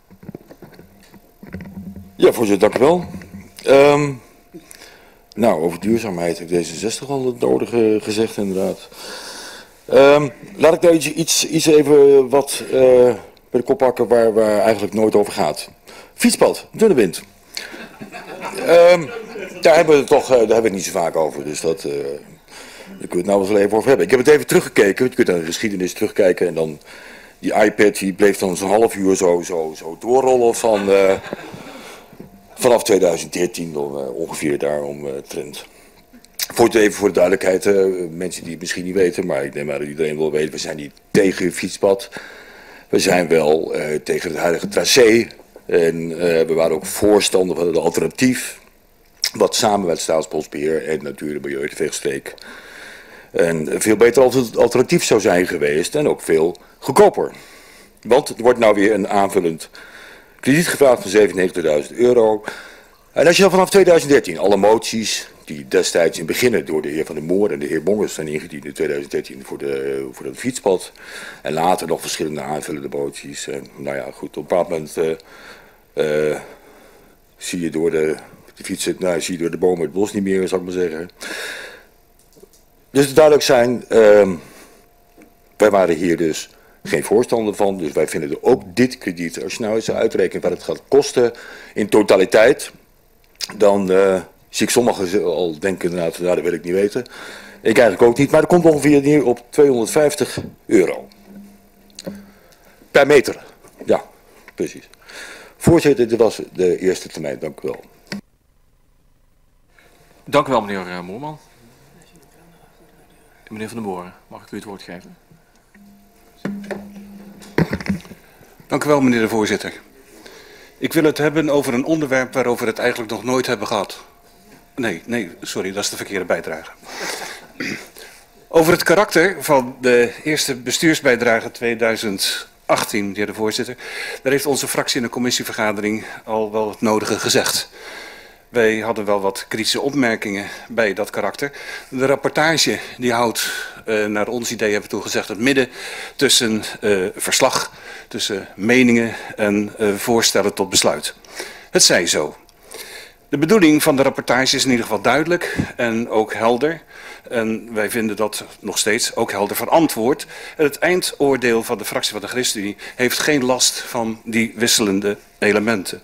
I: Ja, voorzitter, dank u wel. Um, nou, over duurzaamheid heeft D zesenzestig al het nodige gezegd, inderdaad. Um, laat ik nou iets, iets, iets even wat uh, bij de kop pakken waar, waar eigenlijk nooit over gaat. Fietspad, dunne wind. Um, daar hebben we het toch uh, daar hebben we het niet zo vaak over, dus dat... Uh, Daar kun je het nou wel even over hebben. Ik heb het even teruggekeken. Je kunt naar de geschiedenis terugkijken. En dan die iPad die bleef dan zo'n half uur zo, zo, zo doorrollen van, uh, vanaf tweeduizend dertien uh, ongeveer daarom uh, trend. Voor het even voor de duidelijkheid, uh, mensen die het misschien niet weten, maar ik neem aan dat iedereen wil weten, we zijn niet tegen fietspad. We zijn wel uh, tegen het huidige tracé. En uh, we waren ook voorstander van het alternatief. Wat samen met Staatsbosbeheer en Natuur- en Milieuveegstreek een veel beter alternatief zou zijn geweest en ook veel goedkoper. Want er wordt nou weer een aanvullend krediet gevraagd van zevenennegentigduizend euro. En als je dan vanaf tweeduizend dertien alle moties die destijds in beginnen door de heer Van der Moor en de heer Bongers zijn ingediend in tweeduizend dertien voor, de, voor het fietspad. En later nog verschillende aanvullende moties. En, nou ja, goed, op een bepaald moment uh, uh, zie je door de, de fiets, nou, zie je door de bomen het bos niet meer, zou ik maar zeggen. Dus het duidelijk zijn, uh, wij waren hier dus geen voorstander van. Dus wij vinden er ook dit krediet, als je nou eens uitrekent wat het gaat kosten in totaliteit, dan uh, zie ik sommigen al denken, nou, nou dat wil ik niet weten. Ik eigenlijk ook niet, maar dat komt ongeveer neer op tweehonderdvijftig euro. Per meter, ja, precies. Voorzitter, dit was de eerste termijn, dank u wel.
A: Dank u wel, meneer Moerman. Meneer Van der Moren, mag ik u het woord geven?
J: Dank u wel, meneer de voorzitter. Ik wil het hebben over een onderwerp waarover we het eigenlijk nog nooit hebben gehad. Nee, nee, sorry, dat is de verkeerde bijdrage. Over het karakter van de eerste bestuursbijdrage tweeduizend achttien, meneer de voorzitter. Daar heeft onze fractie in de commissievergadering al wel het nodige gezegd. Wij hadden wel wat kritische opmerkingen bij dat karakter. De rapportage die houdt, uh, naar ons idee hebben we toen gezegd, het midden tussen uh, verslag, tussen meningen en uh, voorstellen tot besluit. Het zij zo. De bedoeling van de rapportage is in ieder geval duidelijk en ook helder. En wij vinden dat nog steeds ook helder verantwoord. En het eindoordeel van de fractie van de ChristenUnie heeft geen last van die wisselende elementen.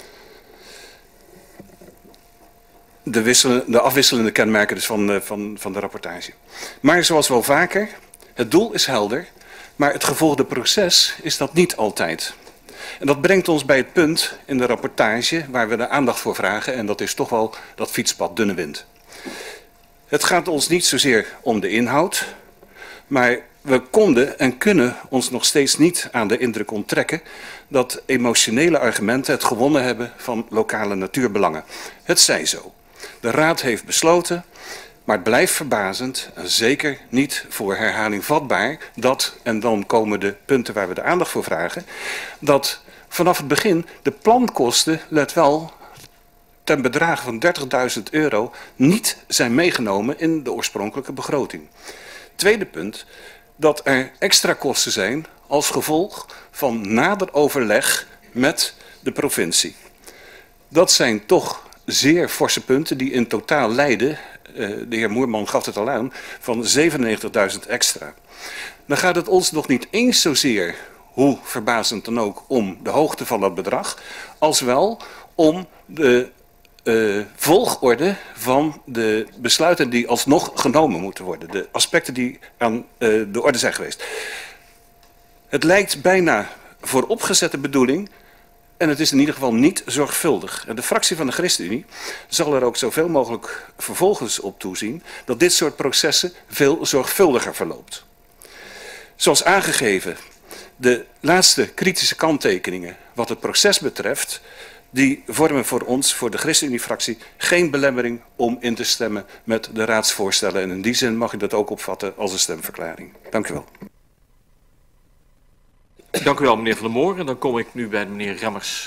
J: De, wisselen, de afwisselende kenmerken dus van, van, van de rapportage. Maar zoals wel vaker, het doel is helder, maar het gevolgde proces is dat niet altijd. En dat brengt ons bij het punt in de rapportage waar we de aandacht voor vragen, en dat is toch wel dat fietspad dunne wind. Het gaat ons niet zozeer om de inhoud, maar we konden en kunnen ons nog steeds niet aan de indruk onttrekken dat emotionele argumenten het gewonnen hebben van lokale natuurbelangen. Het zij zo. De Raad heeft besloten, maar het blijft verbazend en zeker niet voor herhaling vatbaar dat, en dan komen de punten waar we de aandacht voor vragen, dat vanaf het begin de plankosten, let wel, ten bedrage van dertigduizend euro niet zijn meegenomen in de oorspronkelijke begroting. Tweede punt, dat er extra kosten zijn als gevolg van nader overleg met de provincie. Dat zijn toch zeer forse punten die in totaal leiden, uh, de heer Moerman gaf het al aan, van zevenennegentigduizend extra. Dan gaat het ons nog niet eens zozeer, hoe verbazend dan ook, om de hoogte van dat bedrag, als wel om de uh, volgorde van de besluiten die alsnog genomen moeten worden. De aspecten die aan uh, de orde zijn geweest. Het lijkt bijna vooropgezette bedoeling en het is in ieder geval niet zorgvuldig. En de fractie van de ChristenUnie zal er ook zoveel mogelijk vervolgens op toezien dat dit soort processen veel zorgvuldiger verloopt. Zoals aangegeven, de laatste kritische kanttekeningen wat het proces betreft, die vormen voor ons, voor de ChristenUnie-fractie, geen belemmering om in te stemmen met de raadsvoorstellen. En in die zin mag u dat ook opvatten als een stemverklaring. Dank u wel.
A: Dank u wel, meneer Van der Moor. Dan kom ik nu bij de meneer Remmers.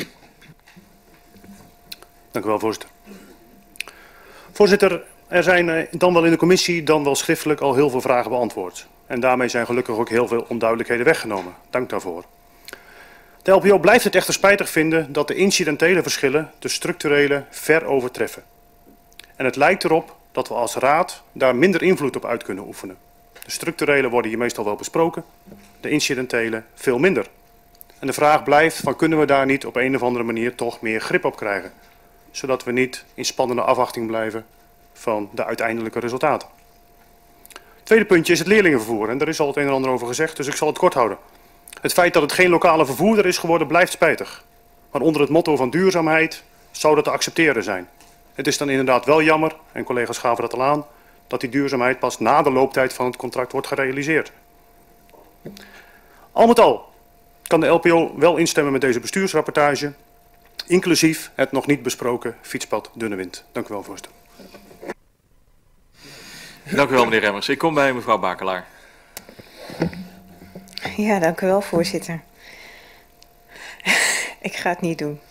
K: Dank u wel, voorzitter. Voorzitter, er zijn dan wel in de commissie, dan wel schriftelijk al heel veel vragen beantwoord. En daarmee zijn gelukkig ook heel veel onduidelijkheden weggenomen. Dank daarvoor. De L P O blijft het echter spijtig vinden dat de incidentele verschillen de structurele ver overtreffen. En het lijkt erop dat we als raad daar minder invloed op uit kunnen oefenen. De structurele worden hier meestal wel besproken, de incidentele veel minder. En de vraag blijft van kunnen we daar niet op een of andere manier toch meer grip op krijgen. Zodat we niet in spannende afwachting blijven van de uiteindelijke resultaten. Tweede puntje is het leerlingenvervoer. En daar is al het een en ander over gezegd, dus ik zal het kort houden. Het feit dat het geen lokale vervoerder is geworden blijft spijtig. Maar onder het motto van duurzaamheid zou dat te accepteren zijn. Het is dan inderdaad wel jammer, en collega's gaven dat al aan, dat die duurzaamheid pas na de looptijd van het contract wordt gerealiseerd. Al met al kan de L P O wel instemmen met deze bestuursrapportage, inclusief het nog niet besproken fietspad Dunnewind. Dank u wel, voorzitter.
A: Dank u wel, meneer Remmers. Ik kom bij mevrouw Bakelaar.
E: Ja, dank u wel, voorzitter. Ik ga het niet doen.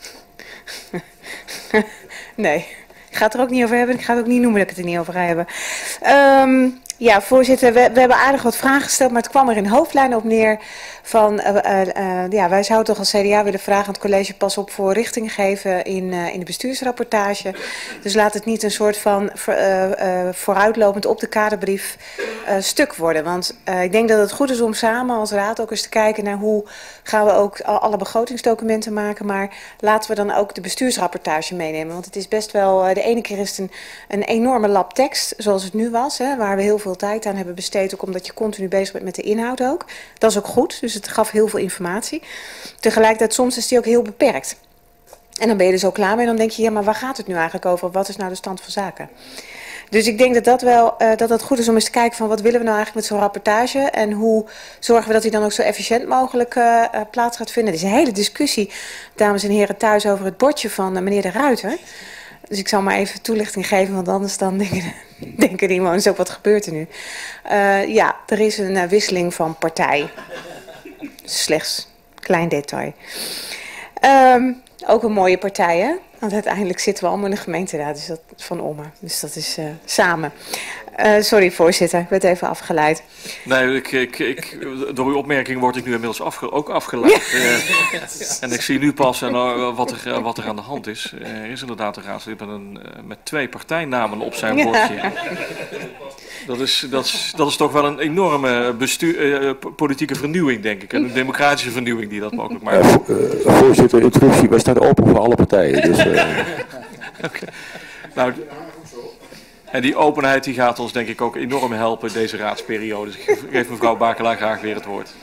E: Nee, ik ga het er ook niet over hebben. Ik ga het ook niet noemen dat ik het er niet over ga hebben. Um, ja, voorzitter, we, we hebben aardig wat vragen gesteld, maar het kwam er in hoofdlijnen op neer van, uh, uh, uh, ja, wij zouden toch als C D A willen vragen aan het college pas op voor richting geven in, uh, in de bestuursrapportage. Dus laat het niet een soort van uh, uh, vooruitlopend op de kaderbrief uh, stuk worden. Want uh, ik denk dat het goed is om samen als raad ook eens te kijken naar hoe gaan we ook alle begrotingsdocumenten maken, maar laten we dan ook de bestuursrapportage meenemen. Want het is best wel, uh, de ene keer is het een, een enorme lap tekst, zoals het nu was, hè, waar we heel veel tijd aan hebben besteed, ook omdat je continu bezig bent met de inhoud ook. Dat is ook goed, dus het gaf heel veel informatie. Tegelijkertijd, soms is die ook heel beperkt. En dan ben je er zo klaar mee, dan denk je, ja, maar waar gaat het nu eigenlijk over? Wat is nou de stand van zaken? Dus ik denk dat dat wel uh, dat het goed is om eens te kijken van wat willen we nou eigenlijk met zo'n rapportage en hoe zorgen we dat die dan ook zo efficiënt mogelijk uh, uh, plaats gaat vinden. Er is een hele discussie, dames en heren, thuis over het bordje van uh, meneer De Ruiter. Dus ik zal maar even toelichting geven, want anders dan denken, denken die inwoners ook wat gebeurt er nu. Uh, ja, er is een uh, wisseling van partij. Slechts klein detail. Um, ook een mooie partij, hè? Want uiteindelijk zitten we allemaal in de gemeenteraad, dus dat van Ommer. Dus dat is uh, samen. Uh, sorry, voorzitter, ik werd even afgeleid.
A: Nee, ik, ik, ik, door uw opmerking word ik nu inmiddels afge, ook afgeleid. Ja. Uh, en ik zie nu pas uh, wat, er, uh, wat er aan de hand is. Uh, er is inderdaad een raadslid met, een, uh, met twee partijnamen op zijn bordje. Ja. Dat is, dat, is, dat is toch wel een enorme bestuur, uh, politieke vernieuwing, denk ik. En een democratische vernieuwing die dat mogelijk maakt.
I: Uh, uh, voorzitter, interruptie, wij staan open voor alle partijen. Dus, uh...
A: okay. Nou, en die openheid die gaat ons denk ik ook enorm helpen deze raadsperiode. Dus ik geef mevrouw Bakelaar graag weer het woord.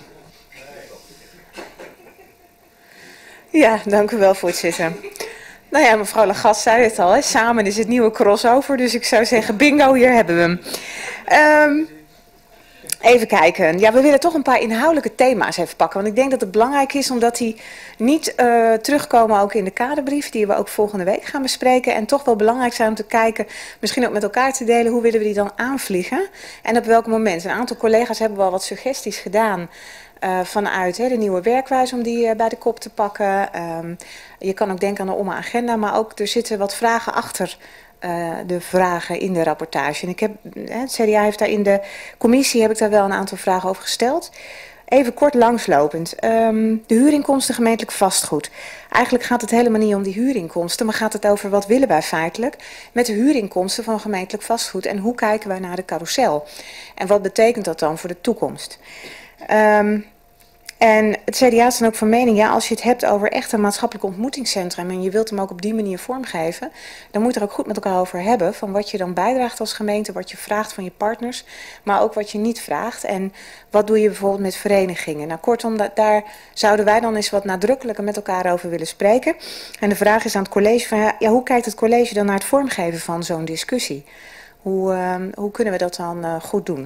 E: Ja, dank u wel, voorzitter. Nou ja, mevrouw Lagas zei het al, hè. Samen is het nieuwe crossover, dus ik zou zeggen bingo, hier hebben we hem. Um, even kijken. Ja, we willen toch een paar inhoudelijke thema's even pakken, want ik denk dat het belangrijk is omdat die niet uh, terugkomen ook in de kaderbrief, die we ook volgende week gaan bespreken, en toch wel belangrijk zijn om te kijken, misschien ook met elkaar te delen, hoe willen we die dan aanvliegen en op welk moment. Een aantal collega's hebben wel wat suggesties gedaan. Uh, vanuit he, de nieuwe werkwijze om die uh, bij de kop te pakken. Um, je kan ook denken aan de Oma agenda, maar ook er zitten wat vragen achter uh, de vragen in de rapportage. En ik heb, het C D A heeft daar in de commissie heb ik daar wel een aantal vragen over gesteld. Even kort langslopend. Um, de huurinkomsten gemeentelijk vastgoed. Eigenlijk gaat het helemaal niet om die huurinkomsten, maar gaat het over wat willen wij feitelijk met de huurinkomsten van gemeentelijk vastgoed en hoe kijken wij naar de carousel. En wat betekent dat dan voor de toekomst? Um, En het C D A is dan ook van mening, ja, als je het hebt over echt een maatschappelijk ontmoetingscentrum en je wilt hem ook op die manier vormgeven, dan moet je er ook goed met elkaar over hebben van wat je dan bijdraagt als gemeente, wat je vraagt van je partners, maar ook wat je niet vraagt en wat doe je bijvoorbeeld met verenigingen. Nou, kortom, da daar zouden wij dan eens wat nadrukkelijker met elkaar over willen spreken. En de vraag is aan het college van, ja, hoe kijkt het college dan naar het vormgeven van zo'n discussie? Hoe, uh, hoe kunnen we dat dan uh, goed doen?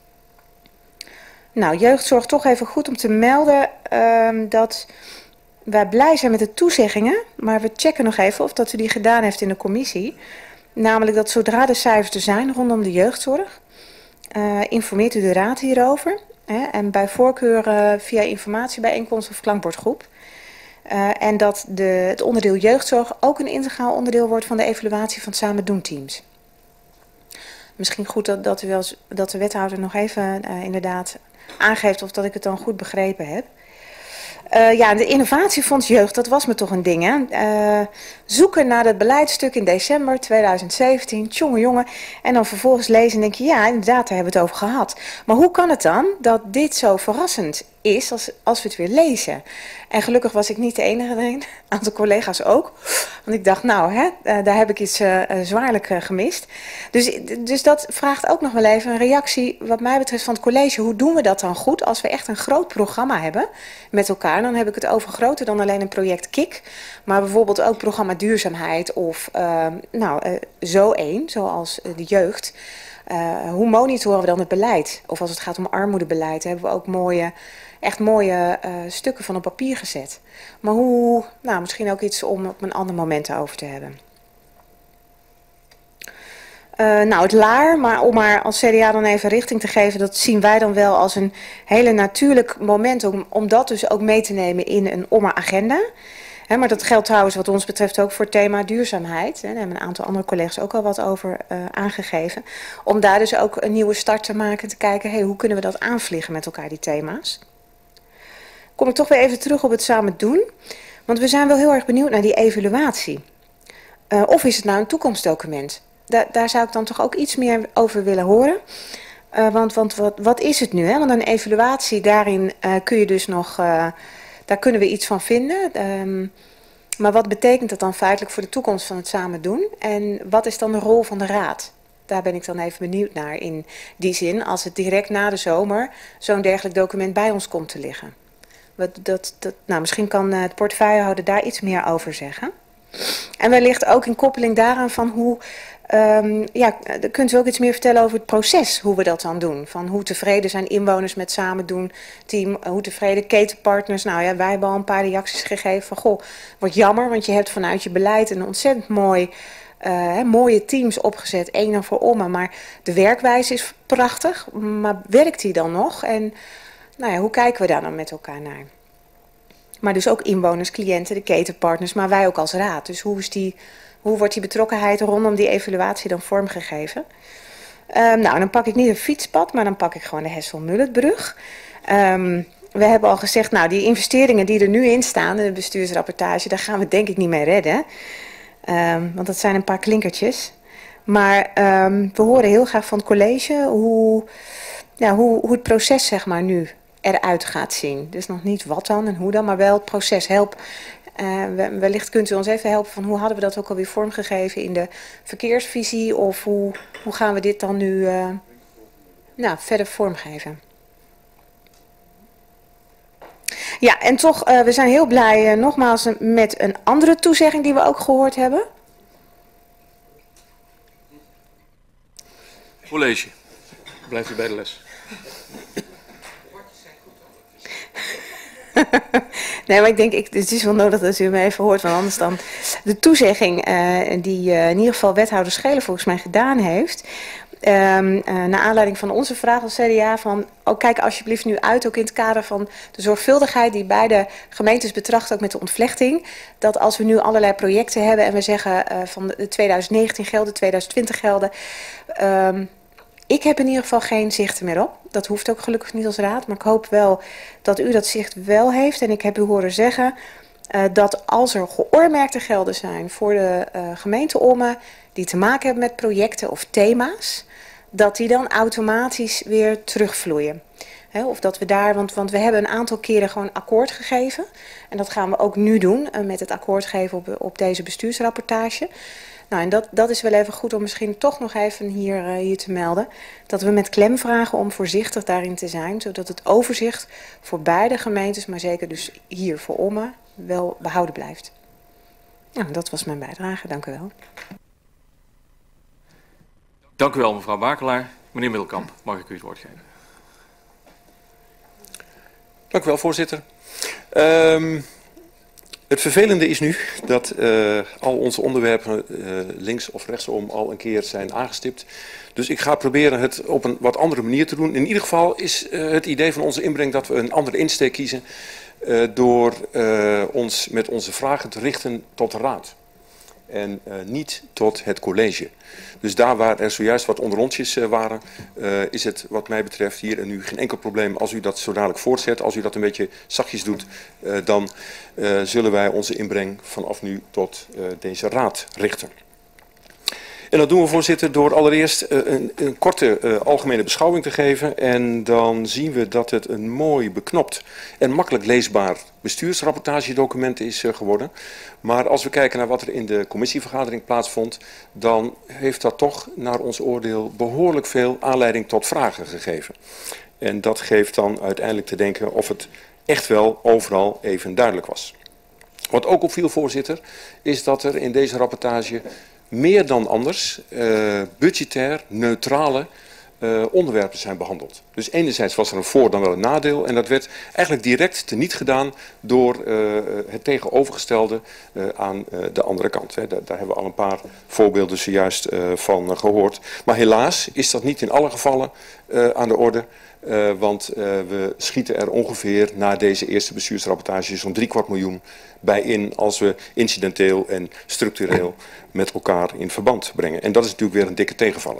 E: Nou, jeugdzorg toch even goed om te melden uh, dat wij blij zijn met de toezeggingen, maar we checken nog even of dat u die gedaan heeft in de commissie. Namelijk dat zodra de cijfers er zijn rondom de jeugdzorg, uh, informeert u de raad hierover. Hè, en bij voorkeur uh, via informatiebijeenkomst of klankbordgroep. Uh, en dat de, het onderdeel jeugdzorg ook een integraal onderdeel wordt van de evaluatie van het samen doen teams. Misschien goed dat, dat, u wel, dat de wethouder nog even uh, inderdaad aangeeft of dat ik het dan goed begrepen heb. Uh, ja, de innovatiefonds jeugd, dat was me toch een ding, hè. Uh, zoeken naar het beleidstuk in december tweeduizend zeventien, tjonge jongen, en dan vervolgens lezen en denk je, ja, inderdaad, daar hebben we het over gehad. Maar hoe kan het dan dat dit zo verrassend is als, als we het weer lezen? En gelukkig was ik niet de enige, een aantal collega's ook. Want ik dacht, nou, hè, daar heb ik iets uh, zwaarlijk uh, gemist. Dus, dus dat vraagt ook nog wel even een reactie, wat mij betreft, van het college. Hoe doen we dat dan goed als we echt een groot programma hebben met elkaar? Dan heb ik het over groter dan alleen een project K I K. Maar bijvoorbeeld ook programma duurzaamheid of uh, nou, uh, zo één, zoals uh, de jeugd. Uh, hoe monitoren we dan het beleid? Of als het gaat om armoedebeleid, hebben we ook mooie, echt mooie uh, stukken van op papier gezet. Maar hoe, nou, misschien ook iets om op een ander moment over te hebben. Uh, nou, het laar, maar om maar als C D A dan even richting te geven, dat zien wij dan wel als een hele natuurlijk moment om, om dat dus ook mee te nemen in een O M A-agenda. He, maar dat geldt trouwens wat ons betreft ook voor het thema duurzaamheid. He, daar hebben een aantal andere collega's ook al wat over uh, aangegeven. Om daar dus ook een nieuwe start te maken en te kijken, hey, hoe kunnen we dat aanvliegen met elkaar, die thema's. Kom ik toch weer even terug op het samen doen. Want we zijn wel heel erg benieuwd naar die evaluatie. Uh, of is het nou een toekomstdocument? Da daar zou ik dan toch ook iets meer over willen horen. Uh, want want wat, wat is het nu? Hè? Want een evaluatie, daarin uh, kun je dus nog... Uh, Daar kunnen we iets van vinden. Um, maar wat betekent dat dan feitelijk voor de toekomst van het samen doen? En wat is dan de rol van de raad? Daar ben ik dan even benieuwd naar in die zin. Als het direct na de zomer zo'n dergelijk document bij ons komt te liggen. Wat, dat, dat, nou, misschien kan uh, het portefeuillehouder daar iets meer over zeggen. En wellicht ook in koppeling daaraan van hoe... Um, ja, kunt u ook iets meer vertellen over het proces, hoe we dat dan doen? Van hoe tevreden zijn inwoners met samen doen, team, hoe tevreden ketenpartners? Nou ja, wij hebben al een paar reacties gegeven van, goh, wat jammer, want je hebt vanuit je beleid een ontzettend mooi, uh, mooie teams opgezet, één dan voor Ommen, maar de werkwijze is prachtig, maar werkt die dan nog? En nou ja, hoe kijken we daar dan met elkaar naar? Maar dus ook inwoners, cliënten, de ketenpartners, maar wij ook als raad. Dus hoe is die... Hoe wordt die betrokkenheid rondom die evaluatie dan vormgegeven? Um, nou, dan pak ik niet een fietspad, maar dan pak ik gewoon de Hessel-Mulletbrug. Um, we hebben al gezegd, nou, die investeringen die er nu in staan, in de bestuursrapportage, daar gaan we denk ik niet mee redden. Um, want dat zijn een paar klinkertjes. Maar um, we horen heel graag van het college hoe, ja, hoe, hoe het proces, zeg maar, nu eruit gaat zien. Dus nog niet wat dan en hoe dan, maar wel het proces. Help. Uh, wellicht kunt u ons even helpen van hoe hadden we dat ook alweer vormgegeven in de verkeersvisie of hoe, hoe gaan we dit dan nu uh, nou, verder vormgeven. Ja, en toch, uh, we zijn heel blij uh, nogmaals met een andere toezegging die we ook gehoord hebben.
A: College, blijft u bij de les.
E: Nee, maar ik denk, ik, het is wel nodig dat u hem even hoort, want anders dan de toezegging uh, die uh, in ieder geval wethouder Schelen volgens mij gedaan heeft. Um, uh, naar aanleiding van onze vraag als C D A van, oh, kijk alsjeblieft nu uit, ook in het kader van de zorgvuldigheid die beide gemeentes betracht, ook met de ontvlechting, dat als we nu allerlei projecten hebben en we zeggen uh, van de twintig negentien gelden, twintig twintig gelden, um, ik heb in ieder geval geen zicht meer op. Dat hoeft ook gelukkig niet als raad, maar ik hoop wel dat u dat zicht wel heeft. En ik heb u horen zeggen uh, dat als er geoormerkte gelden zijn voor de uh, gemeente Ommen die te maken hebben met projecten of thema's, dat die dan automatisch weer terugvloeien. He, of dat we daar, want, want we hebben een aantal keren gewoon akkoord gegeven. En dat gaan we ook nu doen uh, met het akkoord geven op, op deze bestuursrapportage. Nou, en dat, dat is wel even goed om misschien toch nog even hier, uh, hier te melden. Dat we met klem vragen om voorzichtig daarin te zijn. Zodat het overzicht voor beide gemeentes, maar zeker dus hier voor Ommen, wel behouden blijft. Nou, dat was mijn bijdrage. Dank u wel.
A: Dank u wel, mevrouw Bakelaar. Meneer Middelkamp, mag ik u het woord geven?
D: Dank u wel, voorzitter. Um, het vervelende is nu dat uh, al onze onderwerpen uh, links of rechtsom al een keer zijn aangestipt. Dus ik ga proberen het op een wat andere manier te doen. In ieder geval is uh, het idee van onze inbreng dat we een andere insteek kiezen uh, door uh, ons met onze vragen te richten tot de raad. En uh, niet tot het college. Dus daar waar er zojuist wat onderrondjes uh, waren, uh, is het wat mij betreft hier en nu geen enkel probleem als u dat zo dadelijk voortzet. Als u dat een beetje zachtjes doet, uh, dan uh, zullen wij onze inbreng vanaf nu tot uh, deze raad richten. En dat doen we, voorzitter, door allereerst uh, een, een korte uh, algemene beschouwing te geven. En dan zien we dat het een mooi beknopt en makkelijk leesbaar bestuursrapportagedocument is uh, geworden. Maar als we kijken naar wat er in de commissievergadering plaatsvond, dan heeft dat toch naar ons oordeel behoorlijk veel aanleiding tot vragen gegeven. En dat geeft dan uiteindelijk te denken of het echt wel overal even duidelijk was. Wat ook opviel, voorzitter, is dat er in deze rapportage meer dan anders uh, budgetair neutrale uh, onderwerpen zijn behandeld. Dus enerzijds was er een voor dan wel een nadeel en dat werd eigenlijk direct teniet gedaan door uh, het tegenovergestelde uh, aan uh, de andere kant. Hè. Daar, daar hebben we al een paar voorbeelden zojuist uh, van uh, gehoord. Maar helaas is dat niet in alle gevallen uh, aan de orde. Uh, want uh, we schieten er ongeveer na deze eerste bestuursrapportage zo'n drie kwart miljoen bij in als we incidenteel en structureel met elkaar in verband brengen. En dat is natuurlijk weer een dikke tegenvaller.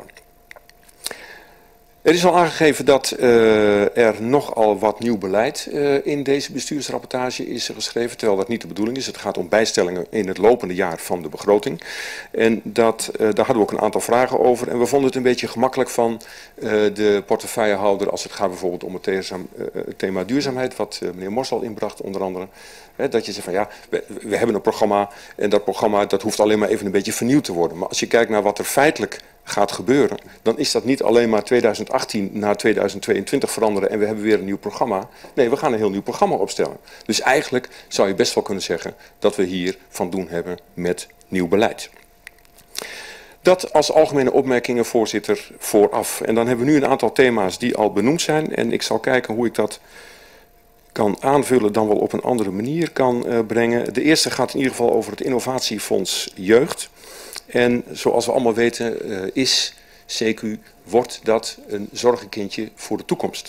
D: Er is al aangegeven dat uh, er nogal wat nieuw beleid uh, in deze bestuursrapportage is geschreven, terwijl dat niet de bedoeling is. Het gaat om bijstellingen in het lopende jaar van de begroting. En dat, uh, daar hadden we ook een aantal vragen over. En we vonden het een beetje gemakkelijk van uh, de portefeuillehouder als het gaat bijvoorbeeld om het thema, uh, thema duurzaamheid, wat uh, meneer Mors al inbracht onder andere. He, dat je zegt van ja, we, we hebben een programma en dat programma dat hoeft alleen maar even een beetje vernieuwd te worden. Maar als je kijkt naar wat er feitelijk gaat gebeuren, dan is dat niet alleen maar twintig achttien naar tweeduizend tweeëntwintig veranderen en we hebben weer een nieuw programma. Nee, we gaan een heel nieuw programma opstellen. Dus eigenlijk zou je best wel kunnen zeggen dat we hier van doen hebben met nieuw beleid. Dat als algemene opmerkingen, voorzitter, vooraf. En dan hebben we nu een aantal thema's die al benoemd zijn en ik zal kijken hoe ik dat kan aanvullen, dan wel op een andere manier kan uh, brengen. De eerste gaat in ieder geval over het innovatiefonds jeugd. En zoals we allemaal weten uh, is C Q, wordt dat een zorgenkindje voor de toekomst.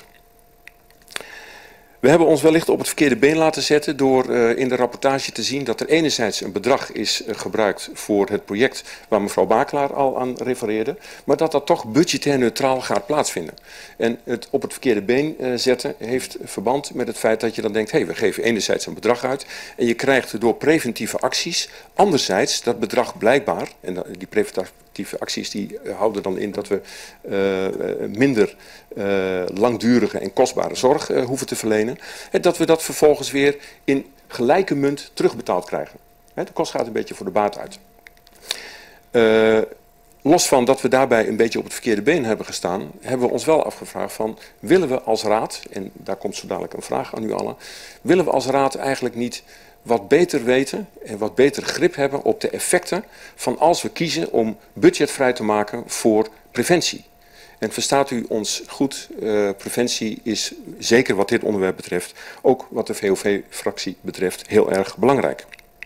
D: We hebben ons wellicht op het verkeerde been laten zetten door uh, in de rapportage te zien dat er enerzijds een bedrag is uh, gebruikt voor het project waar mevrouw Bakelaar al aan refereerde, maar dat dat toch budgetair neutraal gaat plaatsvinden. En het op het verkeerde been uh, zetten heeft verband met het feit dat je dan denkt, hé, hey, we geven enerzijds een bedrag uit en je krijgt door preventieve acties anderzijds dat bedrag blijkbaar, en die preventieve acties die houden dan in dat we uh, minder uh, langdurige en kostbare zorg uh, hoeven te verlenen. En dat we dat vervolgens weer in gelijke munt terugbetaald krijgen. He, de kost gaat een beetje voor de baat uit. Uh, los van dat we daarbij een beetje op het verkeerde been hebben gestaan, hebben we ons wel afgevraagd van, willen we als raad, en daar komt zo dadelijk een vraag aan u allen, willen we als raad eigenlijk niet wat beter weten en wat beter grip hebben op de effecten van als we kiezen om budget vrij te maken voor preventie. En verstaat u ons goed, uh, preventie is zeker wat dit onderwerp betreft, ook wat de V O V-fractie betreft, heel erg belangrijk.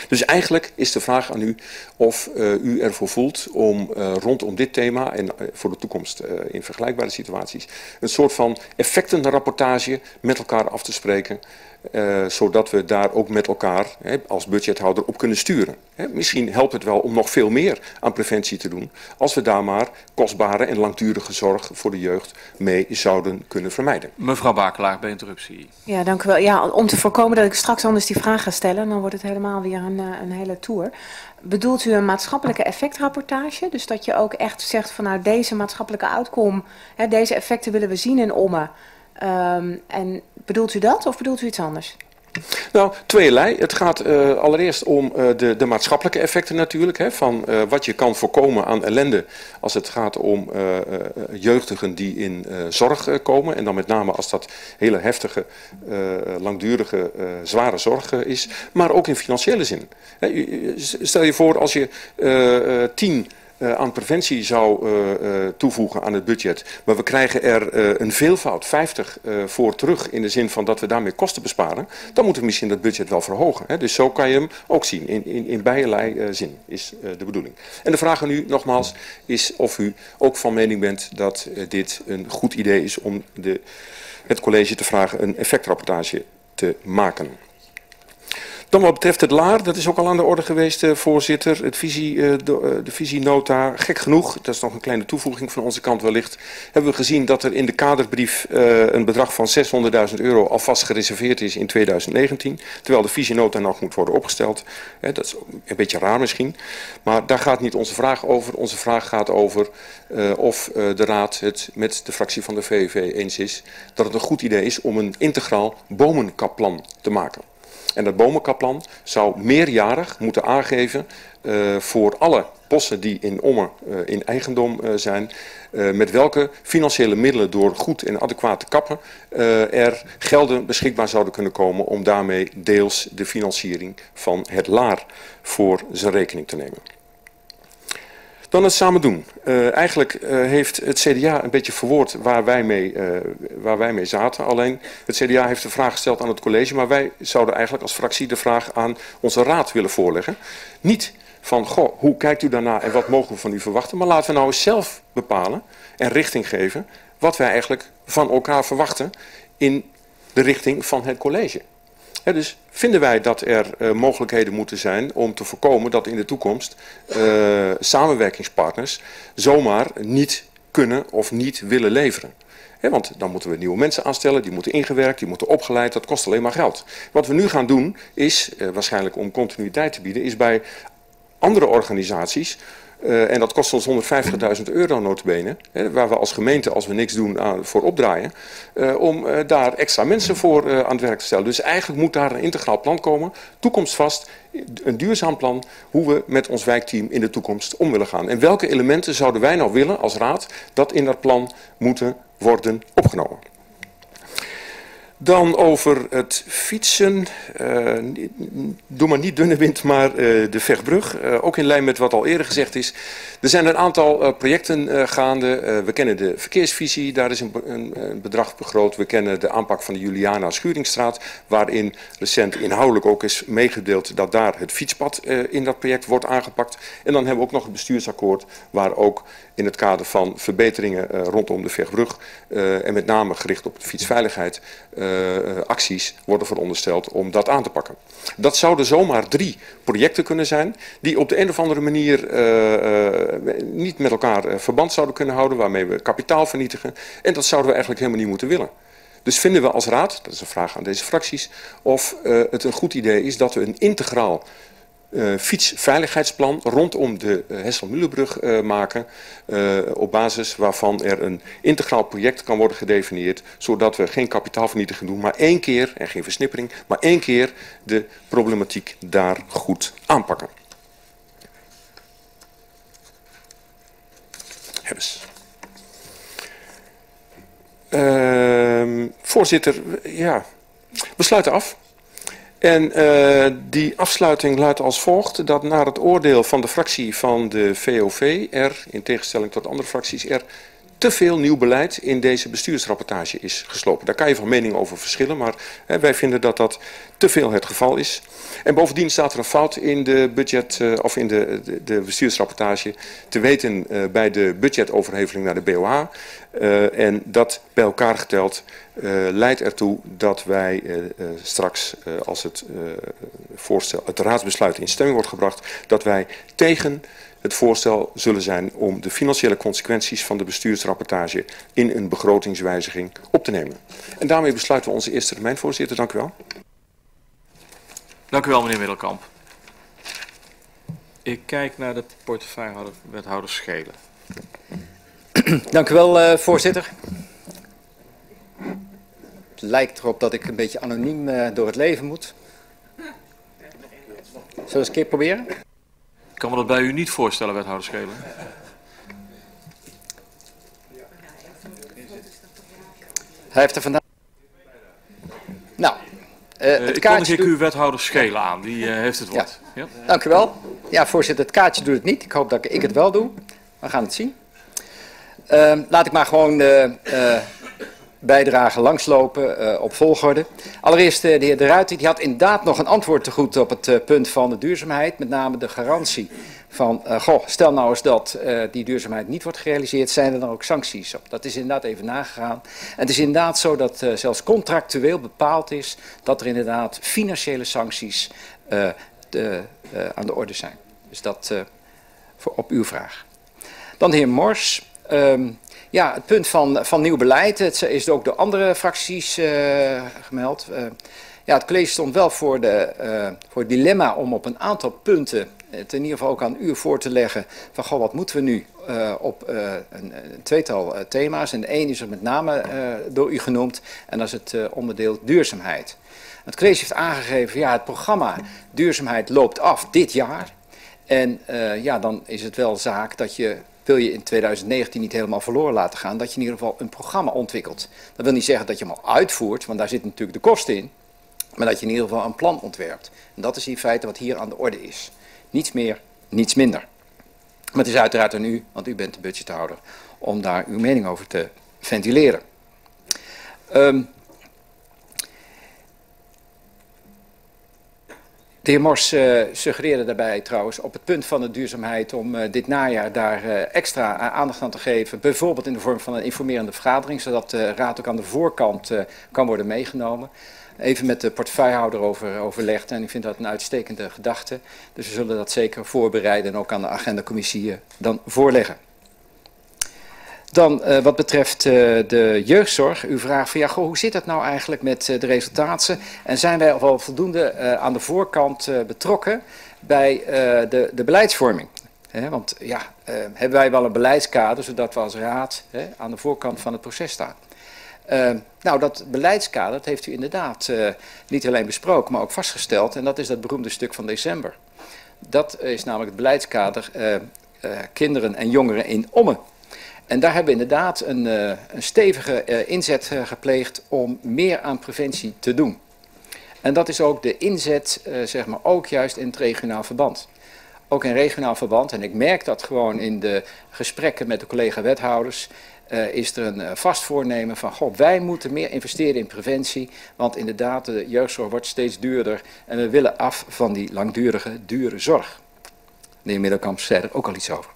D: Dus eigenlijk is de vraag aan u of uh, u ervoor voelt om uh, rondom dit thema en uh, voor de toekomst uh, in vergelijkbare situaties een soort van effectenrapportage met elkaar af te spreken. Uh, zodat we daar ook met elkaar hè, als budgethouder op kunnen sturen. Hè, misschien helpt het wel om nog veel meer aan preventie te doen, als we daar maar kostbare en langdurige zorg voor de jeugd mee zouden kunnen vermijden.
A: Mevrouw Bakelaar, bij interruptie.
E: Ja, dank u wel. Ja, om te voorkomen dat ik straks anders die vraag ga stellen, dan wordt het helemaal weer een, een hele tour. Bedoelt u een maatschappelijke effectrapportage? Dus dat je ook echt zegt van nou deze maatschappelijke outcome, hè, deze effecten willen we zien in Ommen. Um, en bedoelt u dat of bedoelt u iets anders?
D: Nou, tweelei. Het gaat uh, allereerst om uh, de, de maatschappelijke effecten natuurlijk. Hè, van uh, wat je kan voorkomen aan ellende als het gaat om uh, uh, jeugdigen die in uh, zorg uh, komen. En dan met name als dat hele heftige, uh, langdurige, uh, zware zorg uh, is. Maar ook in financiële zin. Hè, stel je voor als je uh, uh, tien... Uh, aan preventie zou uh, uh, toevoegen aan het budget. Maar we krijgen er uh, een veelvoud, vijftig, uh, voor terug in de zin van dat we daarmee kosten besparen. Dan moeten we misschien dat budget wel verhogen. Hè? Dus zo kan je hem ook zien. In, in, in beierlei uh, zin is uh, de bedoeling. En de vraag aan u nogmaals is of u ook van mening bent dat uh, dit een goed idee is om de, het college te vragen een effectrapportage te maken. Dan wat betreft het L A R, dat is ook al aan de orde geweest, uh, voorzitter. Het visie, uh, de, uh, de visienota, gek genoeg, dat is nog een kleine toevoeging van onze kant wellicht, hebben we gezien dat er in de kaderbrief uh, een bedrag van zeshonderdduizend euro alvast gereserveerd is in tweeduizend negentien. Terwijl de visienota nog moet worden opgesteld. Uh, dat is een beetje raar misschien. Maar daar gaat niet onze vraag over. Onze vraag gaat over uh, of uh, de Raad het met de fractie van de V V V eens is dat het een goed idee is om een integraal bomenkapplan te maken. En dat bomenkapplan zou meerjarig moeten aangeven uh, voor alle bossen die in Ommen uh, in eigendom uh, zijn, uh, met welke financiële middelen door goed en adequaat te kappen uh, er gelden beschikbaar zouden kunnen komen om daarmee deels de financiering van het L A R voor zijn rekening te nemen. Dan het samen doen. Uh, eigenlijk uh, heeft het C D A een beetje verwoord waar wij, mee, uh, waar wij mee zaten. Alleen het C D A heeft de vraag gesteld aan het college, maar wij zouden eigenlijk als fractie de vraag aan onze raad willen voorleggen. Niet van, goh, hoe kijkt u daarna en wat mogen we van u verwachten, maar laten we nou eens zelf bepalen en richting geven wat wij eigenlijk van elkaar verwachten in de richting van het college. He, dus vinden wij dat er uh, mogelijkheden moeten zijn om te voorkomen dat in de toekomst uh, samenwerkingspartners zomaar niet kunnen of niet willen leveren. He, want dan moeten we nieuwe mensen aanstellen, die moeten ingewerkt, die moeten opgeleid, dat kost alleen maar geld. Wat we nu gaan doen is, uh, waarschijnlijk om continuïteit te bieden, is bij andere organisaties, uh, en dat kost ons honderdvijftigduizend euro notabene, hè, waar we als gemeente, als we niks doen, aan, voor opdraaien, uh, om uh, daar extra mensen voor uh, aan het werk te stellen. Dus eigenlijk moet daar een integraal plan komen, toekomstvast, een duurzaam plan, hoe we met ons wijkteam in de toekomst om willen gaan. En welke elementen zouden wij nou willen als raad dat in dat plan moeten worden opgenomen. Dan over het fietsen, uh, doe maar niet dunne wind, maar uh, de Vegbrug. Uh, ook in lijn met wat al eerder gezegd is. Er zijn een aantal uh, projecten uh, gaande. Uh, we kennen de verkeersvisie, daar is een, een, een bedrag begroot. We kennen de aanpak van de Juliana Schuringstraat, waarin recent inhoudelijk ook is meegedeeld dat daar het fietspad uh, in dat project wordt aangepakt. En dan hebben we ook nog het bestuursakkoord, waar ook in het kader van verbeteringen uh, rondom de Vegbrug uh, en met name gericht op de fietsveiligheid uh, Uh, acties worden verondersteld om dat aan te pakken. Dat zouden zomaar drie projecten kunnen zijn die op de een of andere manier uh, uh, niet met elkaar uh, verband zouden kunnen houden, waarmee we kapitaal vernietigen. En dat zouden we eigenlijk helemaal niet moeten willen. Dus vinden we als raad, dat is een vraag aan deze fracties, of uh, het een goed idee is dat we een integraal Uh, fietsveiligheidsplan rondom de uh, Hessel-Mühlenbrug uh, maken, uh, op basis waarvan er een integraal project kan worden gedefinieerd, zodat we geen kapitaalvernietiging doen, maar één keer, en geen versnippering, maar één keer de problematiek daar goed aanpakken. Hebbes. Uh, voorzitter, ja, we sluiten af. En uh, die afsluiting luidt als volgt, dat naar het oordeel van de fractie van de V O V er, in tegenstelling tot andere fracties, er te veel nieuw beleid in deze bestuursrapportage is geslopen. Daar kan je van mening over verschillen, maar hè, wij vinden dat dat te veel het geval is. En bovendien staat er een fout in de budget uh, of in de, de, de bestuursrapportage te weten uh, bij de budgetoverheveling naar de B O H. Uh, en dat bij elkaar geteld uh, leidt ertoe dat wij uh, uh, straks, uh, als het, uh, voorstel, het raadsbesluit in stemming wordt gebracht, dat wij tegen het voorstel zullen zijn om de financiële consequenties van de bestuursrapportage in een begrotingswijziging op te nemen. En daarmee besluiten we onze eerste termijn, voorzitter. Dank u wel.
A: Dank u wel, meneer Middelkamp. Ik kijk naar de portefeuillehouder, wethouder Schelen.
H: Dank u wel, uh, voorzitter. Het lijkt erop dat ik een beetje anoniem uh, door het leven moet. Zullen we eens een keer proberen?
A: Ik kan me dat bij u niet voorstellen, wethouder Schelen.
H: Hij heeft er vandaag... Nou, uh,
A: Uh,
H: het
A: ik
H: kaartje...
A: kondig ik
H: doet...
A: uw wethouder Schelen aan, die uh, heeft het woord.
H: Ja.
A: Ja?
H: Dank u wel. Ja, voorzitter, het kaartje doet het niet. Ik hoop dat ik het wel doe. We gaan het zien. Uh, laat ik maar gewoon de uh, bijdrage langslopen uh, op volgorde. Allereerst uh, de heer De Ruiter, die had inderdaad nog een antwoord te goed op het uh, punt van de duurzaamheid. Met name de garantie van, uh, goh, stel nou eens dat uh, die duurzaamheid niet wordt gerealiseerd, zijn er dan ook sancties op. Dat is inderdaad even nagegaan. En het is inderdaad zo dat uh, zelfs contractueel bepaald is dat er inderdaad financiële sancties uh, de, uh, aan de orde zijn. Dus dat uh, voor, op uw vraag. Dan de heer Mors. Um, ja, het punt van, van nieuw beleid, het is ook door andere fracties uh, gemeld. Uh, ja, het college stond wel voor, de, uh, voor het dilemma om op een aantal punten, het in ieder geval ook aan u voor te leggen, van goh, wat moeten we nu uh, op uh, een, een tweetal uh, thema's. En één is er met name uh, door u genoemd, en dat is het uh, onderdeel duurzaamheid. Het college heeft aangegeven, ja, het programma duurzaamheid loopt af dit jaar. En uh, ja, dan is het wel zaak dat je, wil je in tweeduizend negentien niet helemaal verloren laten gaan, dat je in ieder geval een programma ontwikkelt. Dat wil niet zeggen dat je hem al uitvoert, want daar zitten natuurlijk de kosten in. Maar dat je in ieder geval een plan ontwerpt. En dat is in feite wat hier aan de orde is. Niets meer, niets minder. Maar het is uiteraard aan u, want u bent de budgethouder, om daar uw mening over te ventileren. Um, De heer Mors uh, suggereerde daarbij trouwens op het punt van de duurzaamheid om uh, dit najaar daar uh, extra uh, aandacht aan te geven. Bijvoorbeeld in de vorm van een informerende vergadering, zodat de raad ook aan de voorkant uh, kan worden meegenomen. Even met de portefeuillehouder over overlegd en ik vind dat een uitstekende gedachte. Dus we zullen dat zeker voorbereiden en ook aan de agendacommissie uh, dan voorleggen. Dan uh, wat betreft uh, de jeugdzorg, uw vraag van ja, goh, hoe zit het nou eigenlijk met uh, de resultaten? En zijn wij al voldoende uh, aan de voorkant uh, betrokken bij uh, de, de beleidsvorming? He, want ja, uh, hebben wij wel een beleidskader, zodat we als raad he, aan de voorkant van het proces staan. Uh, nou, dat beleidskader, dat heeft u inderdaad uh, niet alleen besproken, maar ook vastgesteld. En dat is dat beroemde stuk van december. Dat is namelijk het beleidskader uh, uh, kinderen en jongeren in Ommen. En daar hebben we inderdaad een, uh, een stevige uh, inzet uh, gepleegd om meer aan preventie te doen. En dat is ook de inzet, uh, zeg maar, ook juist in het regionaal verband. Ook in regionaal verband, en ik merk dat gewoon in de gesprekken met de collega-wethouders, uh, is er een uh, vast voornemen van, goh, wij moeten meer investeren in preventie, want inderdaad, de jeugdzorg wordt steeds duurder en we willen af van die langdurige, dure zorg. De heer Middelkamp zei er ook al iets over.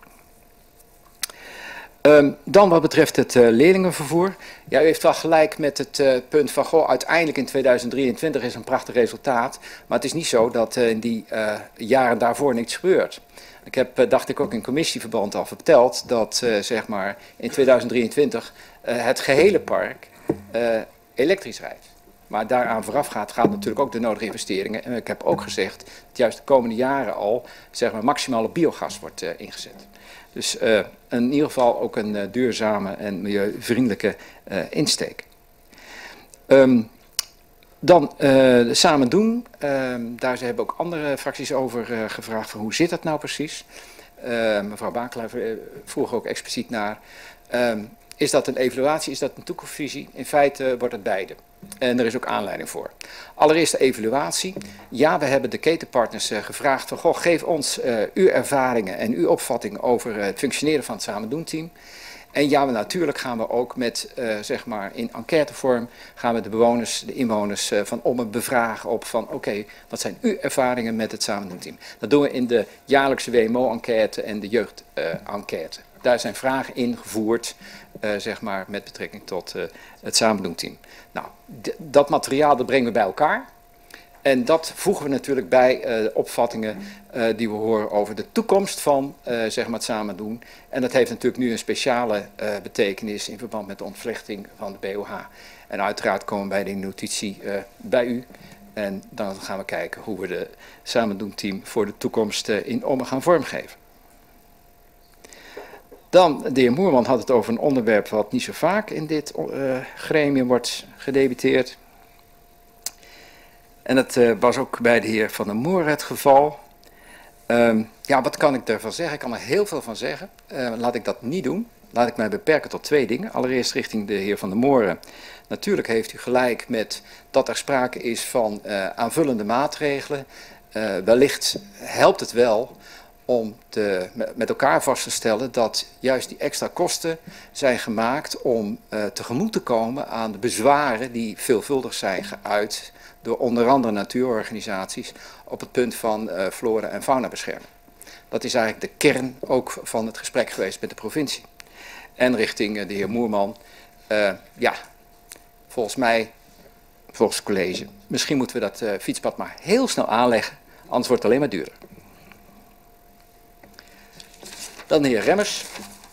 H: Um, dan wat betreft het uh, leerlingenvervoer. Ja, u heeft wel gelijk met het uh, punt van, goh, uiteindelijk in tweeduizend drieëntwintig is een prachtig resultaat. Maar het is niet zo dat uh, in die uh, jaren daarvoor niks gebeurt. Ik heb, uh, dacht ik ook in commissieverband al verteld, dat uh, zeg maar in tweeduizend drieëntwintig uh, het gehele park uh, elektrisch rijdt. Maar daaraan voorafgaat gaat natuurlijk ook de nodige investeringen. En ik heb ook gezegd dat juist de komende jaren al, zeg maar, maximale biogas wordt uh, ingezet. Dus uh, in ieder geval ook een uh, duurzame en milieuvriendelijke uh, insteek. Um, dan uh, samen doen. Um, daar hebben ook andere fracties over uh, gevraagd van hoe zit dat nou precies. Uh, mevrouw Bakelaar vroeg ook expliciet naar. Um, is dat een evaluatie, is dat een toekomstvisie? In feite uh, wordt het beide. En er is ook aanleiding voor. Allereerst de evaluatie. Ja, we hebben de ketenpartners uh, gevraagd van, goh, geef ons uh, uw ervaringen en uw opvatting over uh, het functioneren van het Samen Doen team. En ja, natuurlijk gaan we ook met, uh, zeg maar, in enquêtevorm gaan we de bewoners, de inwoners uh, van Ommen bevragen op van, oké, okay, wat zijn uw ervaringen met het samendoenteam? Dat doen we in de jaarlijkse W M O-enquête en de jeugd-enquête. Uh, Daar zijn vragen ingevoerd, uh, zeg maar, met betrekking tot uh, het samendoenteam. Nou, dat materiaal dat brengen we bij elkaar. En dat voegen we natuurlijk bij uh, opvattingen uh, die we horen over de toekomst van uh, zeg maar het samen doen. En dat heeft natuurlijk nu een speciale uh, betekenis in verband met de ontvlechting van de B O H. En uiteraard komen wij die notitie uh, bij u. En dan gaan we kijken hoe we de samen doen team voor de toekomst uh, in Ommen gaan vormgeven. Dan, de heer Moerman had het over een onderwerp wat niet zo vaak in dit uh, gremium wordt gedebatteerd. En dat uh, was ook bij de heer Van der Moer het geval. Um, ja, wat kan ik daarvan zeggen? Ik kan er heel veel van zeggen. Uh, laat ik dat niet doen. Laat ik mij beperken tot twee dingen. Allereerst richting de heer Van der Moer. Natuurlijk heeft u gelijk met dat er sprake is van uh, aanvullende maatregelen. Uh, wellicht helpt het wel om te, met elkaar vast te stellen dat juist die extra kosten zijn gemaakt om uh, tegemoet te komen aan de bezwaren die veelvuldig zijn geuit door onder andere natuurorganisaties op het punt van uh, flora- en faunabescherming. Dat is eigenlijk de kern ook van het gesprek geweest met de provincie. En richting uh, de heer Moerman, uh, ja, volgens mij, volgens het college, misschien moeten we dat uh, fietspad maar heel snel aanleggen, anders wordt het alleen maar duurder. Dan de heer Remmers.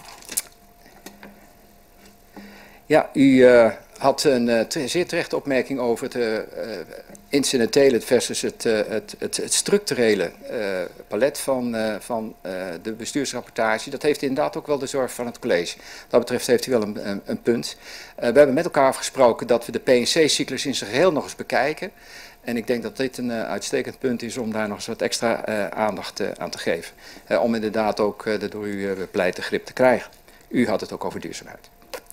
H: Ja, u uh, had een uh, te, zeer terechte opmerking over het uh, incidentele versus het, uh, het, het, het structurele uh, palet van, uh, van uh, de bestuursrapportage. Dat heeft inderdaad ook wel de zorg van het college. Wat dat betreft heeft u wel een, een, een punt. Uh, we hebben met elkaar afgesproken dat we de P en C-cyclus in zijn geheel nog eens bekijken. En ik denk dat dit een uh, uitstekend punt is om daar nog eens wat extra uh, aandacht uh, aan te geven. Uh, om inderdaad ook uh, de door u uh, bepleite grip te krijgen. U had het ook over duurzaamheid.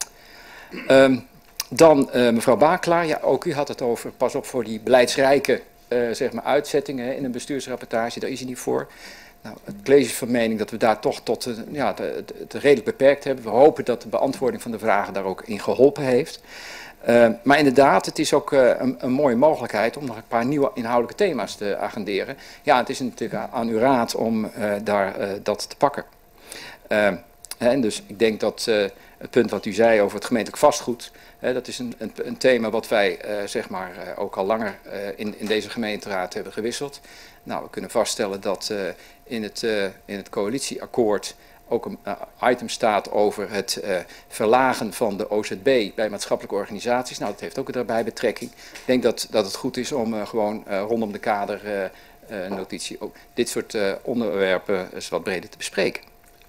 H: Um, dan uh, mevrouw Bakelaar, ja, ook u had het over, pas op voor die beleidsrijke uh, zeg maar uitzettingen hè, in een bestuursrapportage, daar is hij niet voor. Nou, het college is van mening dat we daar toch tot uh, ja, het, het redelijk beperkt hebben. We hopen dat de beantwoording van de vragen daar ook in geholpen heeft. Uh, maar inderdaad, het is ook uh, een, een mooie mogelijkheid om nog een paar nieuwe inhoudelijke thema's te agenderen. Ja, het is natuurlijk aan uw raad om uh, daar uh, dat te pakken. Uh, en dus ik denk dat uh, het punt wat u zei over het gemeentelijk vastgoed, uh, dat is een, een, een thema wat wij uh, zeg maar uh, ook al langer uh, in, in deze gemeenteraad hebben gewisseld. Nou, we kunnen vaststellen dat uh, in, het, uh, in het coalitieakkoord ook een uh, item staat over het uh, verlagen van de O Z B bij maatschappelijke organisaties. Nou, dat heeft ook daarbij betrekking. Ik denk dat, dat het goed is om uh, gewoon uh, rondom de kadernotitie uh, uh, ook dit soort uh, onderwerpen eens wat breder te bespreken.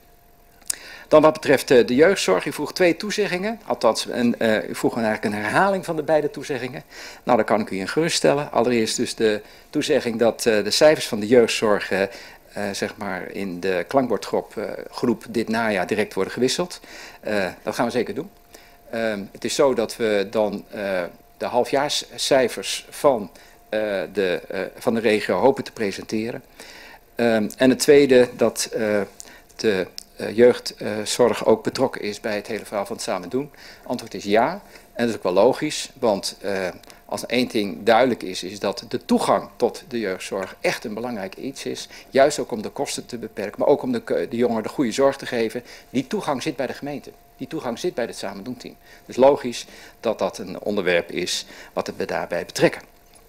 H: Dan wat betreft uh, de jeugdzorg, u vroeg twee toezeggingen. Althans, en, uh, u vroeg eigenlijk een herhaling van de beide toezeggingen. Nou, daar kan ik u in geruststellen. Allereerst dus de toezegging dat uh, de cijfers van de jeugdzorg Uh, Uh, zeg maar in de klankbordgroep uh, groep dit najaar direct worden gewisseld. Uh, dat gaan we zeker doen. Uh, het is zo dat we dan uh, de halfjaarscijfers van, uh, de, uh, van de regio hopen te presenteren. Uh, en het tweede, dat uh, de uh, jeugdzorg ook betrokken is bij het hele verhaal van het samen doen. Antwoord is ja. En dat is ook wel logisch, want uh, als er één ding duidelijk is, is dat de toegang tot de jeugdzorg echt een belangrijk iets is. Juist ook om de kosten te beperken, maar ook om de, de jongeren de goede zorg te geven. Die toegang zit bij de gemeente. Die toegang zit bij het samen doen team. Dus logisch dat dat een onderwerp is wat we daarbij betrekken.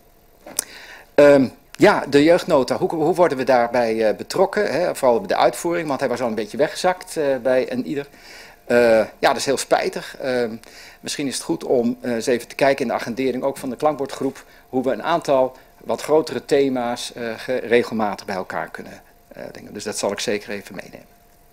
H: Um, ja, de jeugdnota, hoe, hoe worden we daarbij uh, betrokken? Hè? Vooral de uitvoering, want hij was al een beetje weggezakt uh, bij een ieder. Uh, ja, dat is heel spijtig. Uh, misschien is het goed om uh, eens even te kijken in de agendering, ook van de klankbordgroep, hoe we een aantal wat grotere thema's uh, regelmatig bij elkaar kunnen uh, dingen. Dus dat zal ik zeker even meenemen.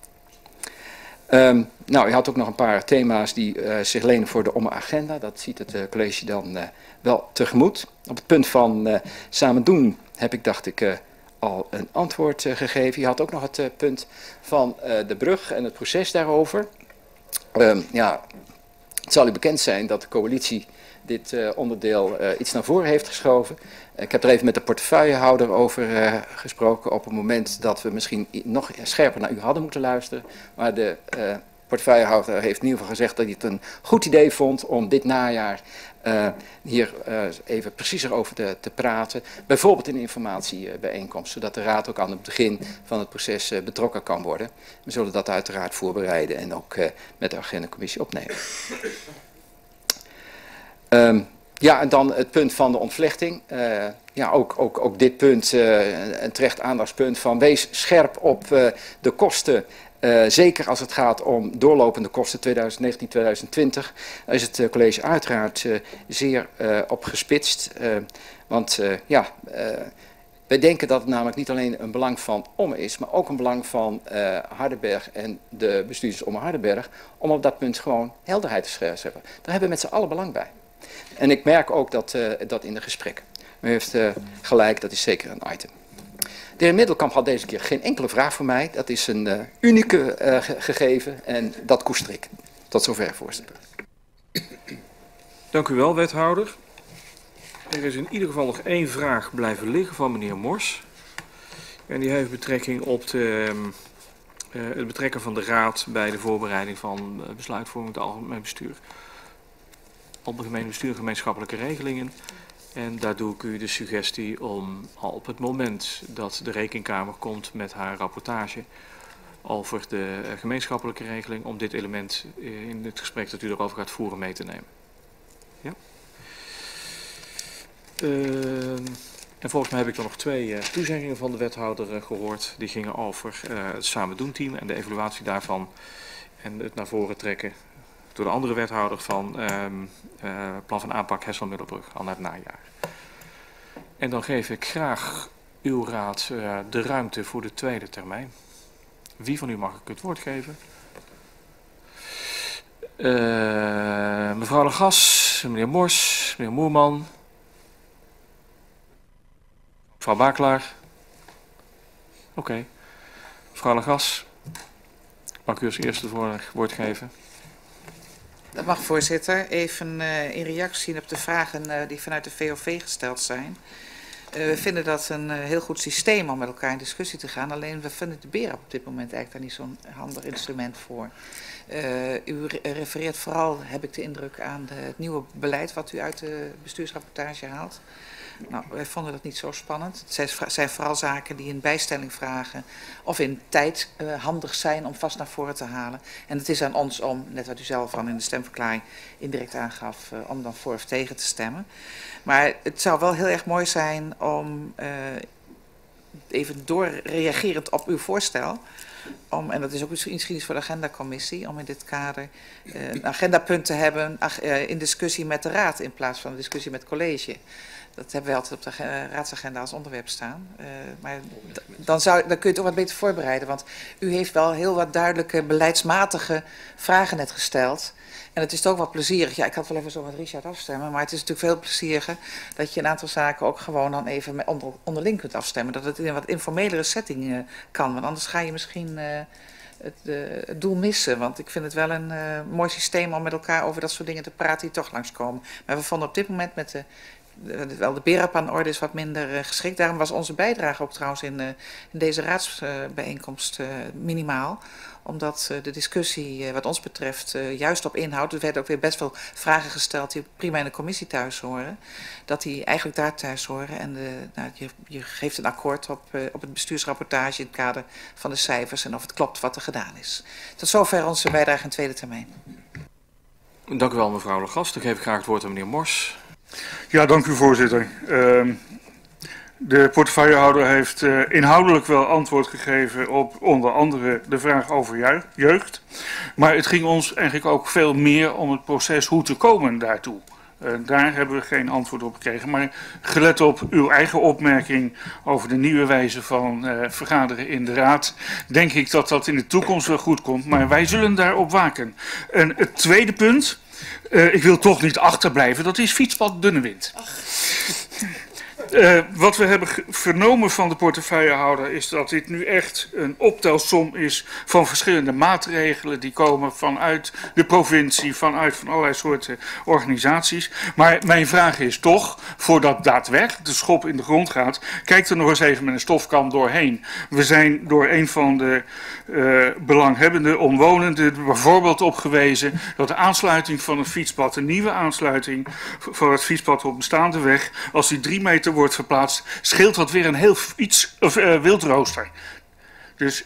H: Um, nou, u had ook nog een paar thema's die uh, zich lenen voor de Ommen-agenda. Dat ziet het uh, college dan uh, wel tegemoet. Op het punt van uh, samen doen heb ik, dacht ik, uh, al een antwoord uh, gegeven. Je had ook nog het uh, punt van uh, de brug en het proces daarover. Um, ja, het zal u bekend zijn dat de coalitie dit uh, onderdeel uh, iets naar voren heeft geschoven. Uh, ik heb er even met de portefeuillehouder over uh, gesproken op het moment dat we misschien nog scherper naar u hadden moeten luisteren. Maar de uh, portefeuillehouder heeft in ieder geval gezegd dat hij het een goed idee vond om dit najaar uh, hier uh, even preciezer over te, te praten. Bijvoorbeeld in een informatiebijeenkomst, zodat de Raad ook aan het begin van het proces uh, betrokken kan worden. We zullen dat uiteraard voorbereiden en ook uh, met de agendacommissie opnemen. Um, ja, en dan het punt van de ontvlechting. Uh, ja, ook, ook, ook dit punt, uh, een terecht aandachtspunt van wees scherp op uh, de kosten. Uh, zeker als het gaat om doorlopende kosten tweeduizend negentien tweeduizend twintig. Daar is het uh, college uiteraard uh, zeer uh, op gespitst. Uh, want uh, ja, uh, wij denken dat het namelijk niet alleen een belang van Omme is, maar ook een belang van uh, Hardenberg en de bestuurders Omme Hardenberg, om op dat punt gewoon helderheid te scheppen. Daar hebben we met z'n allen belang bij. En ik merk ook dat, uh, dat in de gesprekken. U heeft uh, gelijk, dat is zeker een item. De heer Middelkamp had deze keer geen enkele vraag voor mij. Dat is een uh, unieke uh, ge gegeven en dat koester ik. Tot zover, voorzitter.
A: Dank u wel, wethouder. Er is in ieder geval nog één vraag blijven liggen van meneer Mors. En die heeft betrekking op de, uh, het betrekken van de raad bij de voorbereiding van uh, besluitvorming het algemeen bestuur. Algemeen bestuur gemeenschappelijke regelingen. En daar doe ik u de suggestie om al op het moment dat de Rekenkamer komt met haar rapportage over de uh, gemeenschappelijke regeling, om dit element uh, in het gesprek dat u erover gaat voeren mee te nemen. Ja? Uh, en volgens mij heb ik er nog twee uh, toezeggingen van de wethouder uh, gehoord. Die gingen over uh, het samen doen team en de evaluatie daarvan en het naar voren trekken door de andere wethouder van um, uh, plan van aanpak Hessel-Middelbrug al naar het najaar. En dan geef ik graag uw raad uh, de ruimte voor de tweede termijn. Wie van u mag ik het woord geven? Uh, mevrouw de Gas, meneer Mors, meneer Moerman. Mevrouw Bakelaar. Oké. Okay. Mevrouw de Gas, mag ik u als eerste het woord geven?
L: Dat mag, voorzitter. Even uh, in reactie op de vragen uh, die vanuit de V O V gesteld zijn. Uh, we vinden dat een uh, heel goed systeem om met elkaar in discussie te gaan. Alleen we vinden de B E R A op dit moment eigenlijk daar niet zo'n handig instrument voor. Uh, u re refereert vooral, heb ik de indruk, aan de, het nieuwe beleid wat u uit de bestuursrapportage haalt. Nou, wij vonden dat niet zo spannend. Het zijn vooral zaken die een bijstelling vragen of in tijd uh, handig zijn om vast naar voren te halen. En het is aan ons om, net wat u zelf al in de stemverklaring indirect aangaf, uh, om dan voor of tegen te stemmen. Maar het zou wel heel erg mooi zijn om, uh, even doorreagerend op uw voorstel, om, en dat is ook misschien iets voor de agendacommissie, om in dit kader uh, een agendapunt te hebben ach, uh, in discussie met de raad in plaats van een discussie met het college. Dat hebben we altijd op de uh, raadsagenda als onderwerp staan. Uh, maar dan, zou, dan kun je het ook wat beter voorbereiden. Want u heeft wel heel wat duidelijke beleidsmatige vragen net gesteld. En het is toch wel plezierig. Ja, ik had wel even zo met Richard afstemmen. Maar het is natuurlijk veel plezieriger dat je een aantal zaken ook gewoon dan even met onder, onderling kunt afstemmen. Dat het in een wat informelere setting uh, kan. Want anders ga je misschien uh, het, uh, het doel missen. Want ik vind het wel een uh, mooi systeem om met elkaar over dat soort dingen te praten die toch langskomen. Maar we vonden op dit moment met de... wel de B E R A P aan orde is wat minder uh, geschikt. Daarom was onze bijdrage ook trouwens in, uh, in deze raadsbijeenkomst uh, minimaal. Omdat uh, de discussie uh, wat ons betreft uh, juist op inhoud, er werden ook weer best wel vragen gesteld die prima in de commissie thuis horen. Dat die eigenlijk daar thuis horen. En de, nou, je, je geeft een akkoord op, uh, op het bestuursrapportage in het kader van de cijfers en of het klopt wat er gedaan is. Tot zover onze bijdrage in tweede termijn.
A: Dank u wel, mevrouw de Gast. Dan geef ik graag het woord aan meneer Mors.
F: Ja, dank u, voorzitter. Uh, de portefeuillehouder heeft uh, inhoudelijk wel antwoord gegeven op onder andere de vraag over jeugd. Maar het ging ons eigenlijk ook veel meer om het proces hoe te komen daartoe. Uh, daar hebben we geen antwoord op gekregen. Maar gelet op uw eigen opmerking over de nieuwe wijze van uh, vergaderen in de raad, denk ik dat dat in de toekomst wel goed komt. Maar wij zullen daarop waken. En het tweede punt, uh, ik wil toch niet achterblijven, dat is fietspad Dunnewind. Uh, wat we hebben vernomen van de portefeuillehouder is dat dit nu echt een optelsom is van verschillende maatregelen die komen vanuit de provincie, vanuit van allerlei soorten organisaties. Maar mijn vraag is toch, voordat daadwerkelijk de schop in de grond gaat, kijk er nog eens even met een stofkam doorheen. We zijn door een van de uh, belanghebbende omwonenden bijvoorbeeld op gewezen dat de aansluiting van een fietspad, een nieuwe aansluiting voor het fietspad op bestaande weg, als die drie meter wordt verplaatst, scheelt dat weer een heel iets of, uh, wildrooster. Dus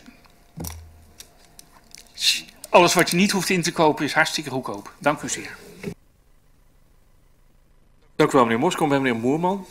F: alles wat je niet hoeft in te kopen is hartstikke goedkoop. Dank u zeer.
A: Dank u wel, meneer Moskom. Bij meneer Moerman.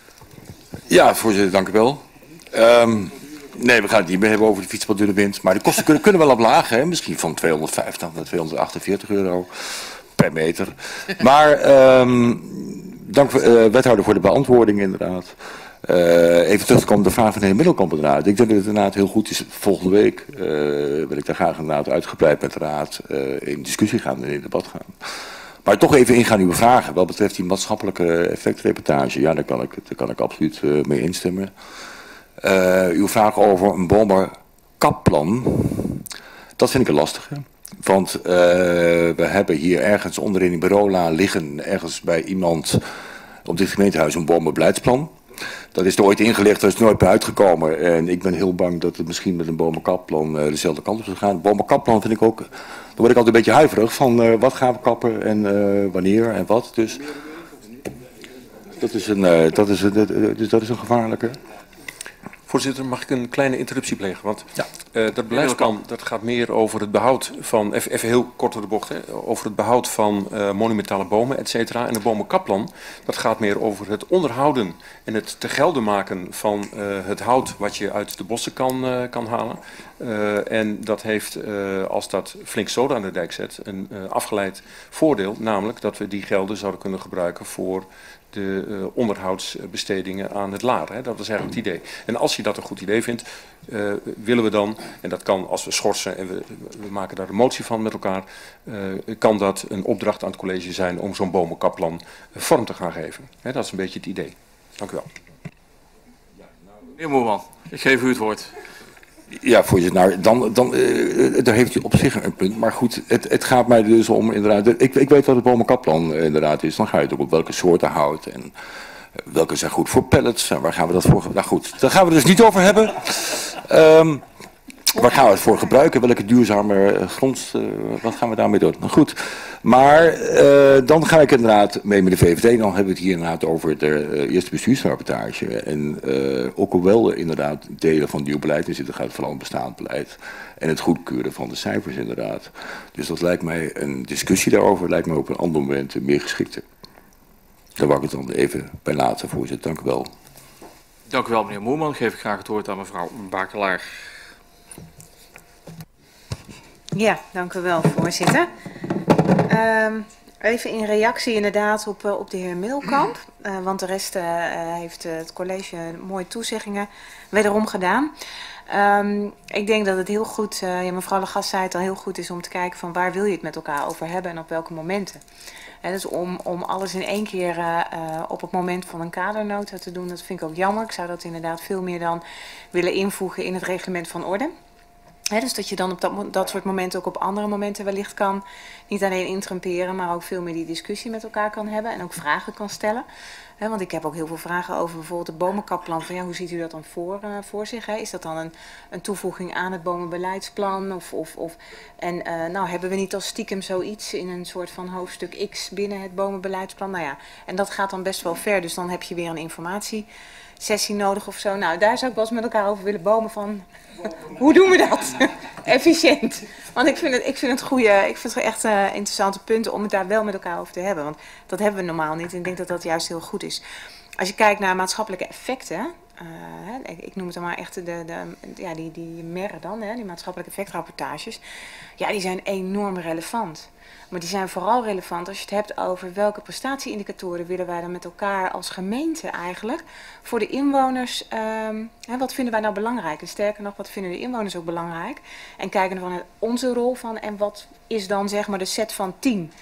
I: Ja, voorzitter, dank u wel. Um, nee, we gaan het niet meer hebben over de fietspad door de wind. Maar de kosten kunnen, kunnen wel op laag, hè? Misschien van tweehonderdvijftig naar tweehonderdachtenveertig euro per meter. Maar um, dank uh, wethouder voor de beantwoording inderdaad. Uh, even terug te komen op de vraag van de heer Middelkamp inderdaad. Ik denk dat het inderdaad heel goed is. Volgende week uh, wil ik daar graag inderdaad uitgebreid met de raad uh, in discussie gaan en in debat gaan. Maar toch even ingaan uw vragen. Wat betreft die maatschappelijke effectreportage. Ja, daar kan ik, daar kan ik absoluut uh, mee instemmen. Uh, uw vraag over een bomenkapplan. Dat vind ik een lastige. Want uh, we hebben hier ergens onderin in Bureaula liggen, ergens bij iemand op dit gemeentehuis, een bomenbeleidsplan. Dat is er ooit ingelicht, dat is nooit bij uitgekomen. En ik ben heel bang dat het misschien met een bomenkapplan uh, dezelfde kant op zou gaan. Bomenkapplan vind ik ook, daar word ik altijd een beetje huiverig van uh, wat gaan we kappen en uh, wanneer en wat. Dus dat is een, uh, dat is een, uh, dus dat is een gevaarlijke.
D: Voorzitter, mag ik een kleine interruptie plegen? Want
I: ja.
D: uh, dat beleidsplan dat gaat meer over het behoud van, even, even heel kort door de bocht, hè, over het behoud van uh, monumentale bomen, et cetera. En de bomenkapplan, dat gaat meer over het onderhouden en het te gelden maken van uh, het hout wat je uit de bossen kan, uh, kan halen. Uh, en dat heeft, uh, als dat flink zoden aan de dijk zet, een uh, afgeleid voordeel. Namelijk dat we die gelden zouden kunnen gebruiken voor de uh, onderhoudsbestedingen aan het laar. Hè? Dat is eigenlijk het idee. En als je dat een goed idee vindt, uh, willen we dan, en dat kan als we schorsen en we, we maken daar een motie van met elkaar, uh, kan dat een opdracht aan het college zijn om zo'n bomenkapplan uh, vorm te gaan geven. Hè? Dat is een beetje het idee. Dank u wel.
A: Meneer Moerman, ik geef u het woord.
I: Ja, voorzitter, nou, dan, dan, uh, daar heeft u op zich een punt. Maar goed, het, het gaat mij dus om inderdaad. Ik, ik weet wat het bomenkapplan uh, inderdaad is. Dan ga je het ook op welke soorten hout en uh, welke zijn goed voor pallets. En waar gaan we dat voor? Nou goed, daar gaan we het dus niet over hebben. Um, waar gaan we het voor gebruiken? Welke duurzame grond? Uh, wat gaan we daarmee doen? Nou goed. Maar uh, dan ga ik inderdaad mee met de V V D. Dan hebben we het hier inderdaad over de uh, eerste bestuursrapportage. En uh, ook hoewel er inderdaad delen van nieuw beleid in zitten, gaat het vooral om bestaand beleid. En het goedkeuren van de cijfers inderdaad. Dus dat lijkt mij een discussie daarover. Lijkt mij op een ander moment meer geschikte. Daar wou ik het dan even bij laten, voorzitter. Dank u wel.
A: Dank u wel, meneer Moerman. Geef ik graag het woord aan mevrouw Bakelaar.
E: Ja, dank u wel, voorzitter. Um, even in reactie inderdaad op, uh, op de heer Middelkamp. Uh, want de rest uh, heeft uh, het college mooie toezeggingen wederom gedaan. Um, ik denk dat het heel goed, uh, ja, mevrouw Legast zei het al, heel goed is om te kijken van waar wil je het met elkaar over hebben en op welke momenten. En dus om, om alles in één keer uh, uh, op het moment van een kadernota te doen, dat vind ik ook jammer. Ik zou dat inderdaad veel meer dan willen invoegen in het reglement van orde. He, dus dat je dan op dat, dat soort momenten ook op andere momenten wellicht kan, niet alleen intrumperen, maar ook veel meer die discussie met elkaar kan hebben en ook vragen kan stellen. He, want ik heb ook heel veel vragen over bijvoorbeeld het bomenkapplan. Van, ja, hoe ziet u dat dan voor, uh, voor zich? He? Is dat dan een, een toevoeging aan het bomenbeleidsplan? Of, of, of, en uh, nou, hebben we niet als stiekem zoiets in een soort van hoofdstuk X binnen het bomenbeleidsplan? Nou ja, en dat gaat dan best wel ver, dus dan heb je weer een informatie. Sessie nodig of zo. Nou, daar zou ik wel eens met elkaar over willen bomen van, hoe doen we dat? Efficiënt. Want ik vind het, ik vind het goede, ik vind het echt uh, interessante punten om het daar wel met elkaar over te hebben. Want dat hebben we normaal niet en ik denk dat dat juist heel goed is. Als je kijkt naar maatschappelijke effecten, uh, ik, ik noem het dan maar echt de, de, ja, die, die M E R dan, hè, die maatschappelijke effectrapportages, ja, die zijn enorm relevant. Maar die zijn vooral relevant als je het hebt over welke prestatieindicatoren willen wij dan met elkaar als gemeente eigenlijk voor de inwoners, um, hè, wat vinden wij nou belangrijk? En sterker nog, wat vinden de inwoners ook belangrijk? En kijken van onze rol van en wat is dan zeg maar de set van tien?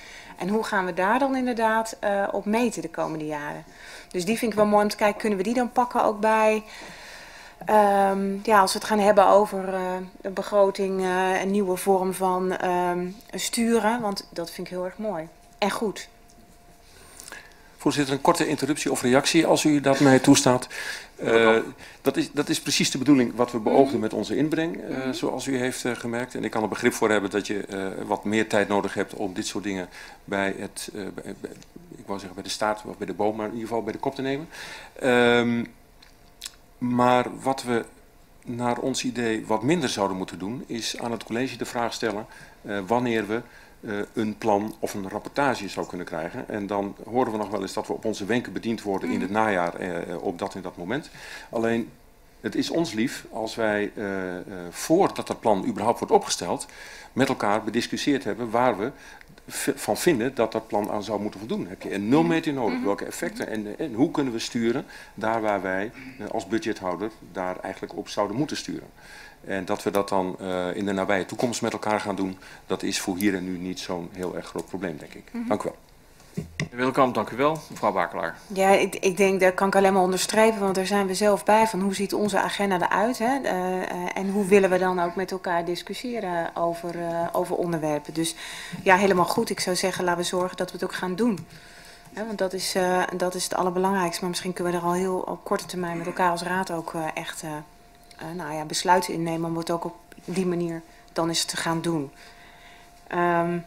E: En hoe gaan we daar dan inderdaad uh, op meten de komende jaren? Dus die vind ik wel mooi om te kijken, kunnen we die dan pakken ook bij... Um, ja, als we het gaan hebben over uh, de begroting, uh, een nieuwe vorm van um, sturen, want dat vind ik heel erg mooi en goed.
D: Voorzitter, een korte interruptie of reactie als u dat mij toestaat. Uh, dat, is, dat is precies de bedoeling wat we beoogden met onze inbreng, uh, zoals u heeft uh, gemerkt. En ik kan er begrip voor hebben dat je uh, wat meer tijd nodig hebt om dit soort dingen bij het, uh, bij, bij, ik wou zeggen bij de staart of bij de boom, maar in ieder geval bij de kop te nemen. Um, maar wat we naar ons idee wat minder zouden moeten doen, is aan het college de vraag stellen uh, wanneer we Uh, een plan of een rapportage zou kunnen krijgen. En dan horen we nog wel eens dat we op onze wenken bediend worden in het najaar uh, op dat en dat moment. Alleen, het is ons lief als wij, uh, uh, voordat dat plan überhaupt wordt opgesteld, met elkaar bediscussieerd hebben waar we van vinden dat dat plan aan zou moeten voldoen. Heb je een nulmeter nodig? Welke effecten en, en hoe kunnen we sturen daar waar wij uh, als budgethouder daar eigenlijk op zouden moeten sturen? En dat we dat dan uh, in de nabije toekomst met elkaar gaan doen, dat is voor hier en nu niet zo'n heel erg groot probleem, denk ik. Mm-hmm. Dank u wel.
A: Welkom, dank u wel. Mevrouw Bakelaar.
E: Ja, ik, ik denk, dat kan ik alleen maar onderstrepen, want daar zijn we zelf bij van hoe ziet onze agenda eruit. Hè? Uh, uh, en hoe willen we dan ook met elkaar discussiëren over, uh, over onderwerpen. Dus ja, helemaal goed. Ik zou zeggen, laten we zorgen dat we het ook gaan doen. Ja, want dat is, uh, dat is het allerbelangrijkste. Maar misschien kunnen we er al heel op korte termijn met elkaar als raad ook uh, echt... Uh, Uh, nou ja, besluiten innemen om het ook op die manier dan eens te gaan doen. Um,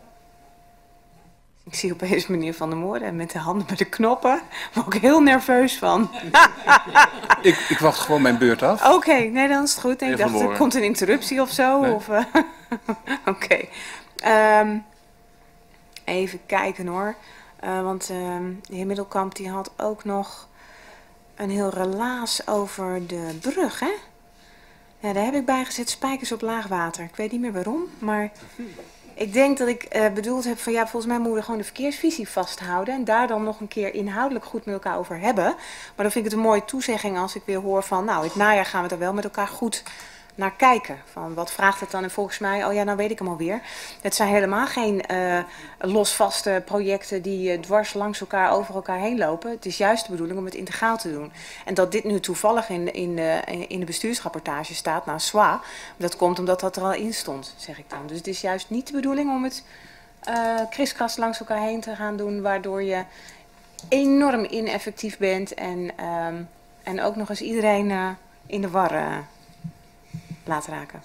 E: ik zie opeens meneer Van der Moorden met de handen bij de knoppen. Daar word ik heel nerveus van.
J: ik, ik wacht gewoon mijn beurt af.
E: Oké, okay, nee, dan is het goed. Ik dacht, er komt een interruptie of zo. Nee. Uh, Oké. Okay. Um, even kijken hoor. Uh, want um, de heer Middelkamp die had ook nog... een heel relaas over de brug, hè? Ja, daar heb ik bij gezet spijkers op laag water. Ik weet niet meer waarom, maar ik denk dat ik uh, bedoeld heb van ja, volgens mij moeten we gewoon de verkeersvisie vasthouden en daar dan nog een keer inhoudelijk goed met elkaar over hebben. Maar dan vind ik het een mooie toezegging als ik weer hoor van nou, het najaar gaan we er wel met elkaar goed naar kijken. Van wat vraagt het dan? En volgens mij, oh ja, nou weet ik hem alweer. Het zijn helemaal geen uh, losvaste projecten die uh, dwars langs elkaar, over elkaar heen lopen. Het is juist de bedoeling om het integraal te doen. En dat dit nu toevallig in, in, de, in de bestuursrapportage staat, nou, zwaar, dat komt omdat dat er al in stond, zeg ik dan. Dus het is juist niet de bedoeling om het uh, kriskras langs elkaar heen te gaan doen, waardoor je enorm ineffectief bent en, um, en ook nog eens iedereen uh, in de war uh, laten raken.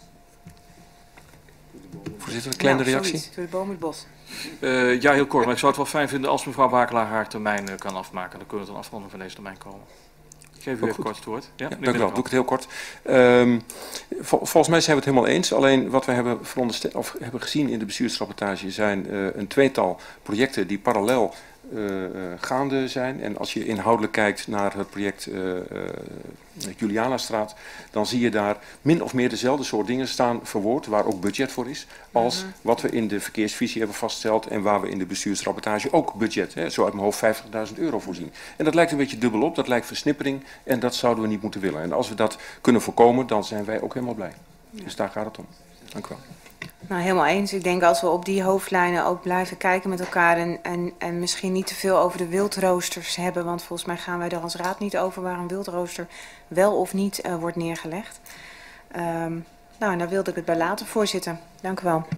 D: Voorzitter, een kleine
E: nou,
D: reactie.
E: Zoiets, door de boom het bos.
A: Uh, ja, heel kort. Maar ik zou het wel fijn vinden als mevrouw Bakelaar haar termijn uh, kan afmaken. Dan kunnen we tot een afronding van deze termijn komen. Ik geef u even kort het woord. Ja,
D: ja, dank u wel. Doe ik het heel kort. Um, vol, volgens mij zijn we het helemaal eens. Alleen wat we hebben, of hebben gezien in de bestuursrapportage zijn uh, een tweetal projecten die parallel Uh, uh, gaande zijn. En als je inhoudelijk kijkt naar het project uh, uh, Julianastraat, dan zie je daar min of meer dezelfde soort dingen staan verwoord, waar ook budget voor is, als uh-huh. wat we in de verkeersvisie hebben vastgesteld en waar we in de bestuursrapportage ook budget, hè, zo uit mijn hoofd vijftigduizend euro voorzien. En dat lijkt een beetje dubbel op, dat lijkt versnippering en dat zouden we niet moeten willen. En als we dat kunnen voorkomen, dan zijn wij ook helemaal blij. Ja. Dus daar gaat het om. Dank u wel.
E: Nou, helemaal eens. Ik denk als we op die hoofdlijnen ook blijven kijken met elkaar en, en, en misschien niet te veel over de wildroosters hebben, want volgens mij gaan wij er als raad niet over waar een wildrooster wel of niet uh, wordt neergelegd. Um, nou, en daar wilde ik het bij laten, voorzitter. Dank u wel.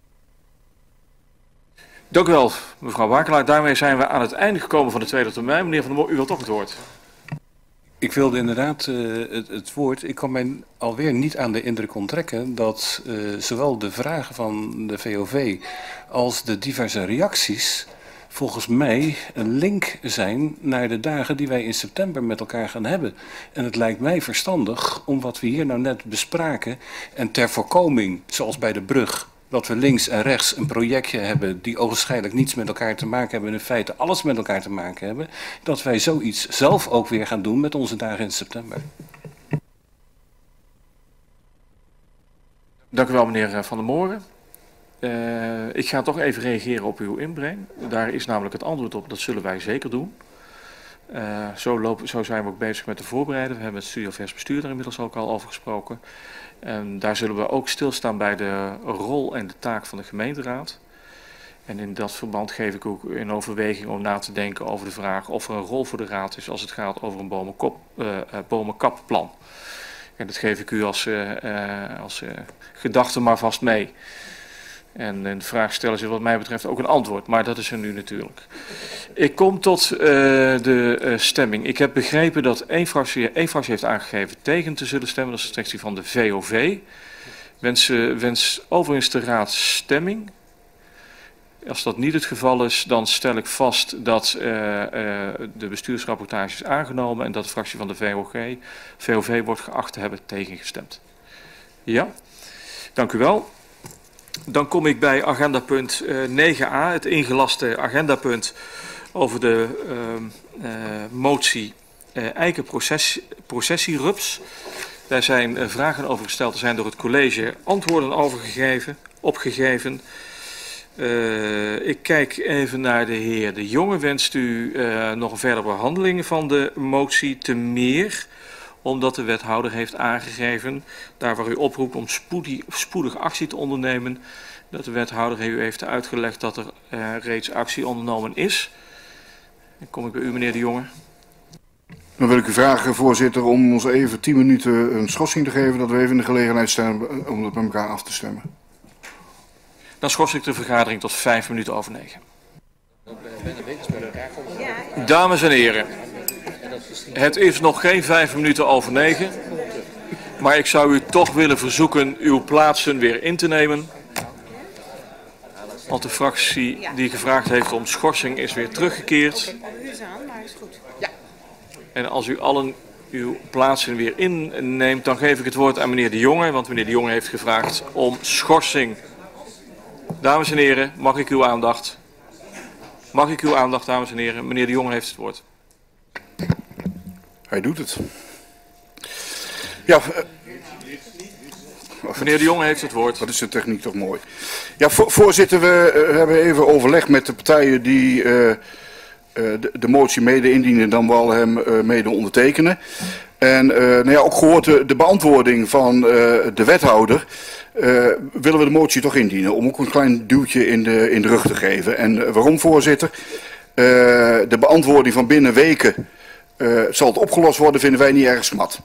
A: Dank u wel, mevrouw Bakelaar. Daarmee zijn we aan het einde gekomen van de tweede termijn. Meneer Van der Moor, u wilt toch het woord?
J: Ik wilde inderdaad uh, het, het woord. Ik kan mij alweer niet aan de indruk onttrekken dat uh, zowel de vragen van de V O V als de diverse reacties volgens mij een link zijn naar de dagen die wij in september met elkaar gaan hebben. En het lijkt mij verstandig om wat we hier nou net bespraken en ter voorkoming, zoals bij de brug, dat we links en rechts een projectje hebben die ogenschijnlijk niets met elkaar te maken hebben en in feite alles met elkaar te maken hebben, dat wij zoiets zelf ook weer gaan doen met onze dagen in september.
A: Dank u wel, meneer Van der Moren. Uh, ik ga toch even reageren op uw inbreng. Daar is namelijk het antwoord op, dat zullen wij zeker doen. Uh, zo, lopen, zo zijn we ook bezig met de voorbereiden. We hebben het Studiovers bestuur daar inmiddels ook al over gesproken. En daar zullen we ook stilstaan bij de rol en de taak van de gemeenteraad. En in dat verband geef ik ook in overweging om na te denken over de vraag of er een rol voor de Raad is als het gaat over een bomenkop, uh, uh, bomenkapplan. En dat geef ik u als, uh, uh, als uh, gedachte maar vast mee. En, en de vraag stellen is wat mij betreft ook een antwoord, maar dat is er nu natuurlijk. Ik kom tot uh, de uh, stemming. Ik heb begrepen dat één fractie, één fractie heeft aangegeven tegen te zullen stemmen. Dat is de sectie van de V O V. Wens, uh, wens overigens de Raad stemming. Als dat niet het geval is, dan stel ik vast dat uh, uh, de bestuursrapportage is aangenomen en dat de fractie van de V O G, V O V wordt geacht te hebben tegengestemd. Ja, dank u wel. Dan kom ik bij agendapunt uh, negen a, het ingelaste agendapunt over de uh, uh, motie uh, eikenprocessierups. Daar zijn uh, vragen over gesteld, er zijn door het college antwoorden over gegeven, opgegeven. Uh, ik kijk even naar de heer De Jonge. Wenst u uh, nog een verdere behandeling van de motie te meer? Omdat de wethouder heeft aangegeven, daar waar u oproept om spoedig, spoedig actie te ondernemen, dat de wethouder u heeft uitgelegd dat er uh, reeds actie ondernomen is. Dan kom ik bij u, meneer De Jonge.
B: Dan wil ik u vragen, voorzitter, om ons even tien minuten een schorsing te geven, dat we even in de gelegenheid staan om dat met elkaar af te stemmen.
A: Dan schors ik de vergadering tot vijf minuten over negen. Dames en heren, het is nog geen vijf minuten over negen, maar ik zou u toch willen verzoeken uw plaatsen weer in te nemen. Want de fractie die gevraagd heeft om schorsing is weer teruggekeerd. En als u allen uw plaatsen weer inneemt, dan geef ik het woord aan meneer De Jonge, want meneer De Jonge heeft gevraagd om schorsing. Dames en heren, mag ik uw aandacht? Mag ik uw aandacht, dames en heren? Meneer De Jonge heeft het woord.
B: Hij doet het. Ja, uh,
A: meneer De Jonge heeft het woord.
B: Wat is de techniek toch mooi. Ja, vo voorzitter, we uh, hebben even overlegd met de partijen die uh, uh, de, de motie mede indienen, dan wel hem uh, mede ondertekenen. En uh, nou ja, ook gehoord de, de beantwoording van uh, de wethouder. Uh, willen we de motie toch indienen, om ook een klein duwtje in de, in de rug te geven. En uh, waarom, voorzitter? Uh, de beantwoording van binnen weken uh, zal het opgelost worden, vinden wij niet erg smat.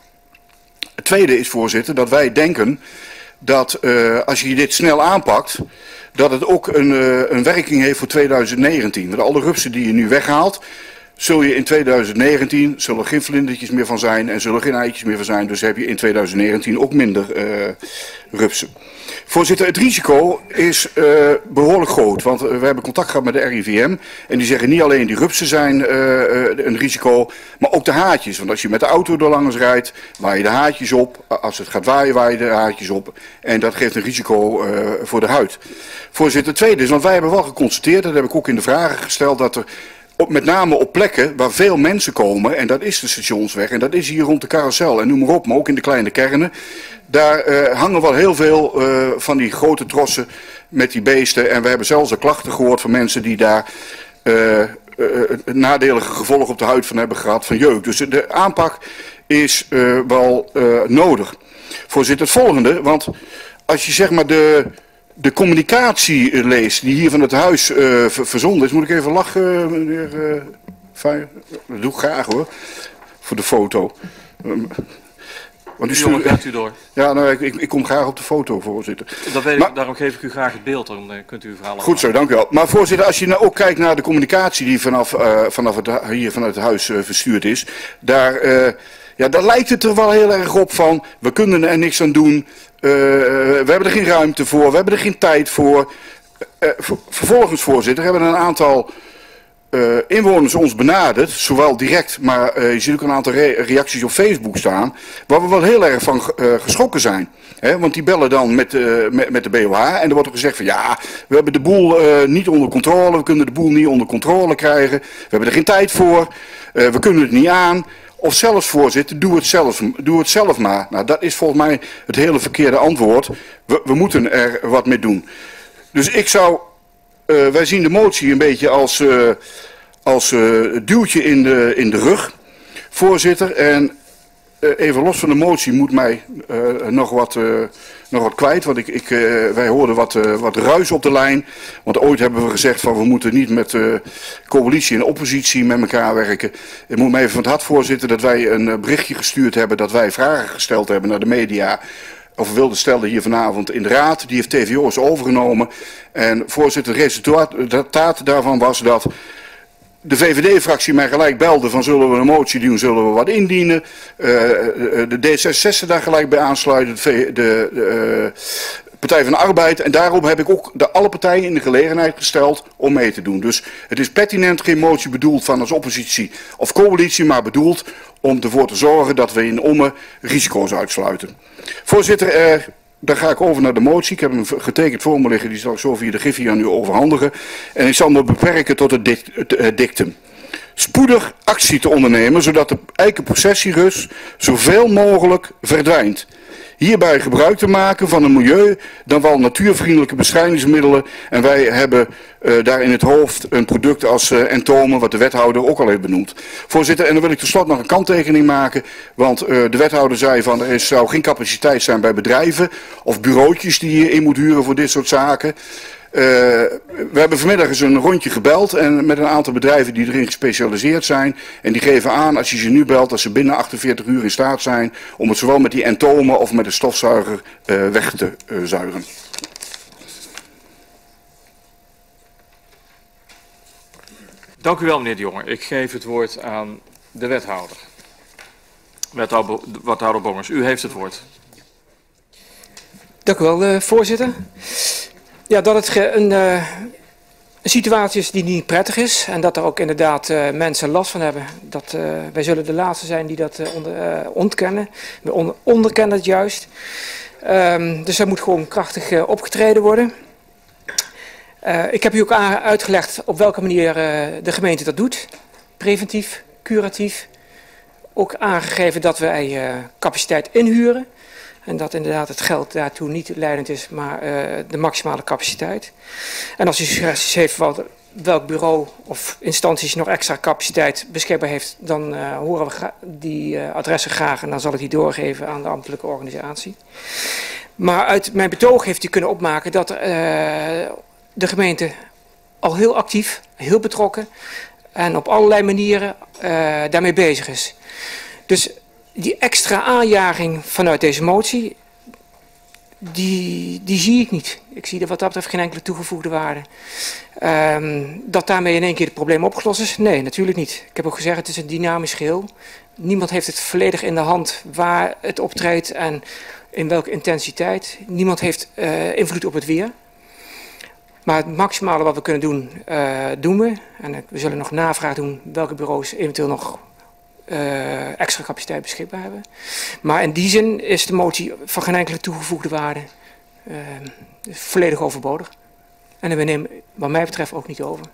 B: Het tweede is, voorzitter, dat wij denken dat uh, als je dit snel aanpakt, dat het ook een, uh, een werking heeft voor tweeduizend negentien. Met alle rupsen die je nu weghaalt, zul je in tweeduizend negentien, zullen er geen vlindertjes meer van zijn en zullen er geen eitjes meer van zijn. Dus heb je in tweeduizend negentien ook minder uh, rupsen. Voorzitter, het risico is uh, behoorlijk groot, want uh, we hebben contact gehad met de R I V M en die zeggen niet alleen die rupsen zijn uh, uh, een risico, maar ook de haatjes. Want als je met de auto er langs rijdt, waai je de haatjes op. Als het gaat waaien, waai je de haatjes op. En dat geeft een risico uh, voor de huid. Voorzitter, het tweede is, want wij hebben wel geconstateerd, dat heb ik ook in de vragen gesteld, dat er Op, met name op plekken waar veel mensen komen, en dat is de stationsweg, en dat is hier rond de carousel, en noem maar op, maar ook in de kleine kernen. Daar uh, hangen wel heel veel uh, van die grote trossen met die beesten. En we hebben zelfs al klachten gehoord van mensen die daar uh, uh, nadelige gevolgen op de huid van hebben gehad, van jeuk. Dus de, de aanpak is uh, wel uh, nodig. Voorzitter, het volgende, want als je zeg maar de... de communicatie leest die hier van het huis uh, verzonden is, moet ik even lachen, meneer uh, Feijer? Dat doe ik graag hoor, voor de foto. Um, want u stuurt,
A: gaat u door.
B: Ja, nou, ik, ik, ik kom graag op de foto, voorzitter.
A: Dat weet
B: maar,
A: ik, daarom geef ik u graag het beeld, dan uh, kunt u uw verhaal
B: Goed zo, dank u wel. Maar voorzitter, als je nou ook kijkt naar de communicatie die vanaf, uh, vanaf het, hier vanuit het huis uh, verstuurd is, daar, uh, ja, daar lijkt het er wel heel erg op van, we kunnen er niks aan doen. Uh, we hebben er geen ruimte voor, we hebben er geen tijd voor. Uh, ver vervolgens, voorzitter, hebben een aantal uh, inwoners ons benaderd, zowel direct, maar uh, je ziet ook een aantal re reacties op Facebook staan, waar we wel heel erg van uh, geschrokken zijn. He, want die bellen dan met, uh, met, met de B O H en er wordt er gezegd van ja, we hebben de boel uh, niet onder controle, we kunnen de boel niet onder controle krijgen, we hebben er geen tijd voor, uh, we kunnen het niet aan. Of zelfs, voorzitter, doe het zelf, doe het zelf maar. Nou, dat is volgens mij het hele verkeerde antwoord. We, we moeten er wat mee doen. Dus ik zou, uh, wij zien de motie een beetje als, uh, als uh, duwtje in de, in de rug, voorzitter. En uh, even los van de motie moet mij uh, nog, wat, uh, nog wat kwijt. Want ik, ik, uh, wij hoorden wat, uh, wat ruis op de lijn. Want ooit hebben we gezegd van we moeten niet met uh, coalitie en oppositie met elkaar werken. Ik moet me even van het hart voorzitten dat wij een berichtje gestuurd hebben. Dat wij vragen gesteld hebben naar de media. Of we wilden stellen hier vanavond in de raad. Die heeft T V O's overgenomen. En voorzitter, het resultaat daarvan was dat de V V D-fractie mij gelijk belde van zullen we een motie doen, zullen we wat indienen. Uh, de D zesenzestig daar gelijk bij aansluiten, de, de, de uh, Partij van de Arbeid. En daarom heb ik ook de, alle partijen in de gelegenheid gesteld om mee te doen. Dus het is pertinent geen motie bedoeld van als oppositie of coalitie, maar bedoeld om ervoor te zorgen dat we in Ommen risico's uitsluiten. Voorzitter, uh, dan ga ik over naar de motie. Ik heb hem getekend voor me liggen, die zal ik zo via de Griffie aan u overhandigen. En ik zal me beperken tot het, dict, het dictum. Spoedig actie te ondernemen, zodat de eikenprocessierus zoveel mogelijk verdwijnt. Hierbij gebruik te maken van een milieu dan wel natuurvriendelijke bestrijdingsmiddelen. En wij hebben uh, daar in het hoofd een product als uh, Entome, wat de wethouder ook al heeft benoemd. Voorzitter, en dan wil ik tenslotte nog een kanttekening maken. Want uh, de wethouder zei van er is, zou geen capaciteit zijn bij bedrijven of bureautjes die je in moet huren voor dit soort zaken. Uh, we hebben vanmiddag eens een rondje gebeld en met een aantal bedrijven die erin gespecialiseerd zijn. En die geven aan, als je ze nu belt, dat ze binnen achtenveertig uur in staat zijn om het zowel met die Entome of met de stofzuiger uh, weg te uh, zuigen.
A: Dank u wel, meneer De Jonge. Ik geef het woord aan de wethouder. Wethouder, wethouder Bongers, u heeft het woord.
C: Dank u wel, uh, voorzitter. Ja, dat het een, uh, een situatie is die niet prettig is en dat er ook inderdaad uh, mensen last van hebben. Dat, uh, wij zullen de laatste zijn die dat uh, onder, uh, ontkennen. We onder, onderkennen het juist. Um, dus er moet gewoon krachtig uh, opgetreden worden. Uh, ik heb u ook uitgelegd op welke manier uh, de gemeente dat doet. Preventief, curatief. Ook aangegeven dat wij uh, capaciteit inhuren. En dat inderdaad het geld daartoe niet leidend is, maar uh, de maximale capaciteit. En als u suggesties heeft wat, welk bureau of instanties nog extra capaciteit beschikbaar heeft, dan uh, horen we die uh, adressen graag en dan zal ik die doorgeven aan de ambtelijke organisatie. Maar uit mijn betoog heeft u kunnen opmaken dat uh, de gemeente al heel actief, heel betrokken en op allerlei manieren uh, daarmee bezig is. Dus die extra aanjaging vanuit deze motie, die, die zie ik niet. Ik zie er wat dat betreft geen enkele toegevoegde waarde. Um, dat daarmee in één keer het probleem opgelost is? Nee, natuurlijk niet. Ik heb ook gezegd, het is een dynamisch geheel. Niemand heeft het volledig in de hand waar het optreedt en in welke intensiteit. Niemand heeft uh, invloed op het weer. Maar het maximale wat we kunnen doen, uh, doen we. En we zullen nog navraag doen welke bureaus eventueel nog Uh, extra capaciteit beschikbaar hebben. Maar in die zin is de motie van geen enkele toegevoegde waarde uh, volledig overbodig. En we nemen wat mij betreft ook niet over.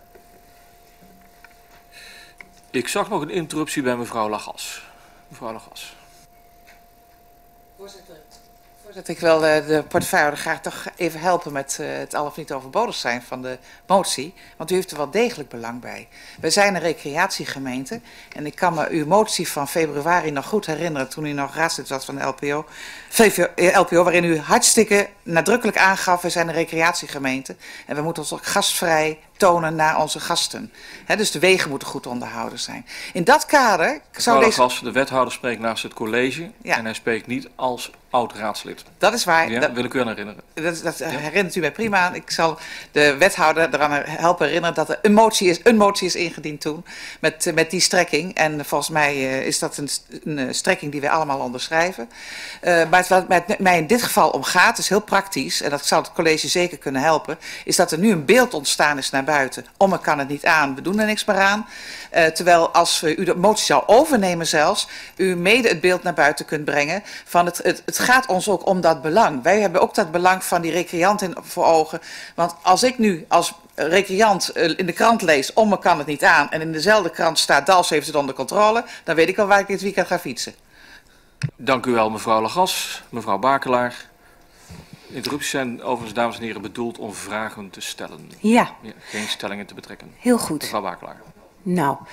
A: Ik zag nog een interruptie bij mevrouw Lagas. Mevrouw Lagas.
L: Voorzitter. Voorzitter, ik wil uh, de portefeuillehouder graag toch even helpen met uh, het al of niet overbodig zijn van de motie. Want u heeft er wel degelijk belang bij. We zijn een recreatiegemeente. En ik kan me uw motie van februari nog goed herinneren toen u nog raadslid was van de L P O. V V O, L P O, waarin u hartstikke nadrukkelijk aangaf, we zijn een recreatiegemeente. En we moeten ons ook gastvrij tonen naar onze gasten. He, dus de wegen moeten goed onderhouden zijn. In dat kader zou deze...
A: Gas, de wethouder spreekt naast het college ja. en hij spreekt niet als oud-raadslid.
L: Dat is waar.
A: Ja,
L: dat
A: wil ik u aan herinneren.
L: Dat, dat
A: ja.
L: herinnert u mij prima aan. Ik zal de wethouder eraan helpen herinneren dat er een motie is, een motie is ingediend toen met, met die strekking. En volgens mij uh, is dat een, een strekking die wij allemaal onderschrijven. Uh, maar wat het mij in dit geval om gaat, is heel praktisch, en dat zal het college zeker kunnen helpen, is dat er nu een beeld ontstaan is naar buiten. Ommen kan het niet aan, we doen er niks meer aan. Uh, terwijl als uh, u de motie zou overnemen zelfs, u mede het beeld naar buiten kunt brengen van het, het, het gaat ons ook om dat belang. Wij hebben ook dat belang van die recreanten voor ogen. Want als ik nu als recreant uh, in de krant lees, Ommen kan het niet aan, en in dezelfde krant staat Dals heeft het onder controle, dan weet ik al waar ik dit weekend ga fietsen.
A: Dank u wel, mevrouw Lagas. Mevrouw Bakelaar. Interrupties zijn overigens, dames en heren, bedoeld om vragen te stellen.
E: Ja.
A: Ja, geen stellingen te betrekken.
E: Heel goed.
A: Mevrouw Bakelaar.
E: Nou,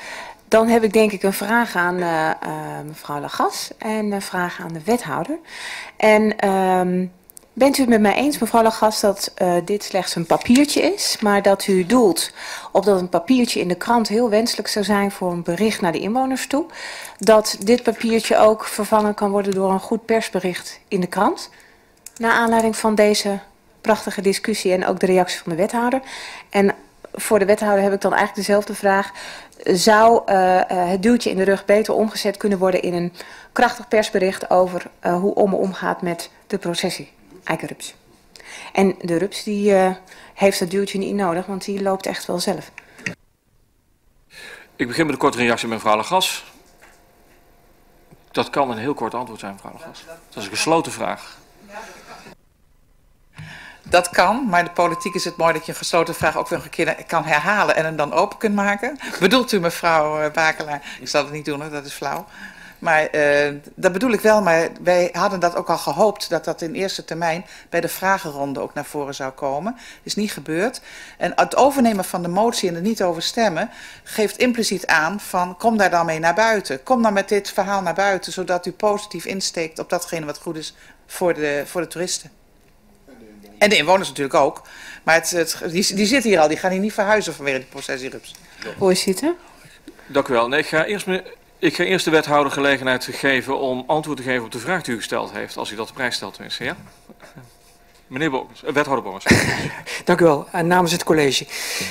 E: Dan heb ik denk ik een vraag aan uh, uh, mevrouw Lagas en een vraag aan de wethouder. En uh, bent u het met mij eens, mevrouw Lagas, dat uh, dit slechts een papiertje is, maar dat u doelt op dat een papiertje in de krant heel wenselijk zou zijn voor een bericht naar de inwoners toe, dat dit papiertje ook vervangen kan worden door een goed persbericht in de krant, naar aanleiding van deze prachtige discussie en ook de reactie van de wethouder. En voor de wethouder heb ik dan eigenlijk dezelfde vraag. Zou uh, uh, het duwtje in de rug beter omgezet kunnen worden in een krachtig persbericht over uh, hoe Ommen omgaat met de processie eikenrups? En de rups die uh, heeft dat duwtje niet nodig, want die loopt echt wel zelf.
A: Ik begin met een korte reactie met mevrouw Lagas. Dat kan een heel kort antwoord zijn, mevrouw Lagas. Dat is een gesloten vraag.
L: Dat kan, maar in de politiek is het mooi dat je een gesloten vraag ook nog een keer kan herhalen en hem dan open kunt maken. Bedoelt u, mevrouw Bakelaar? Ik zal het niet doen, hoor, dat is flauw. Maar uh, dat bedoel ik wel, maar wij hadden dat ook al gehoopt dat dat in eerste termijn bij de vragenronde ook naar voren zou komen. Dat is niet gebeurd. En het overnemen van de motie en er niet over stemmen geeft impliciet aan van kom daar dan mee naar buiten. Kom dan met dit verhaal naar buiten, zodat u positief insteekt op datgene wat goed is voor de, voor de toeristen. En de inwoners natuurlijk ook. Maar het, het, die, die zitten hier al, die gaan hier niet verhuizen vanwege die processierups.
E: Voorzitter.
A: Dank u wel. Nee, ik, ga eerst, ik ga eerst de wethouder gelegenheid geven om antwoord te geven op de vraag die u gesteld heeft. Als u dat op prijs stelt, tenminste. Ja? Meneer Borgers, uh, wethouder Borgers.
C: Dank u wel. En namens het college.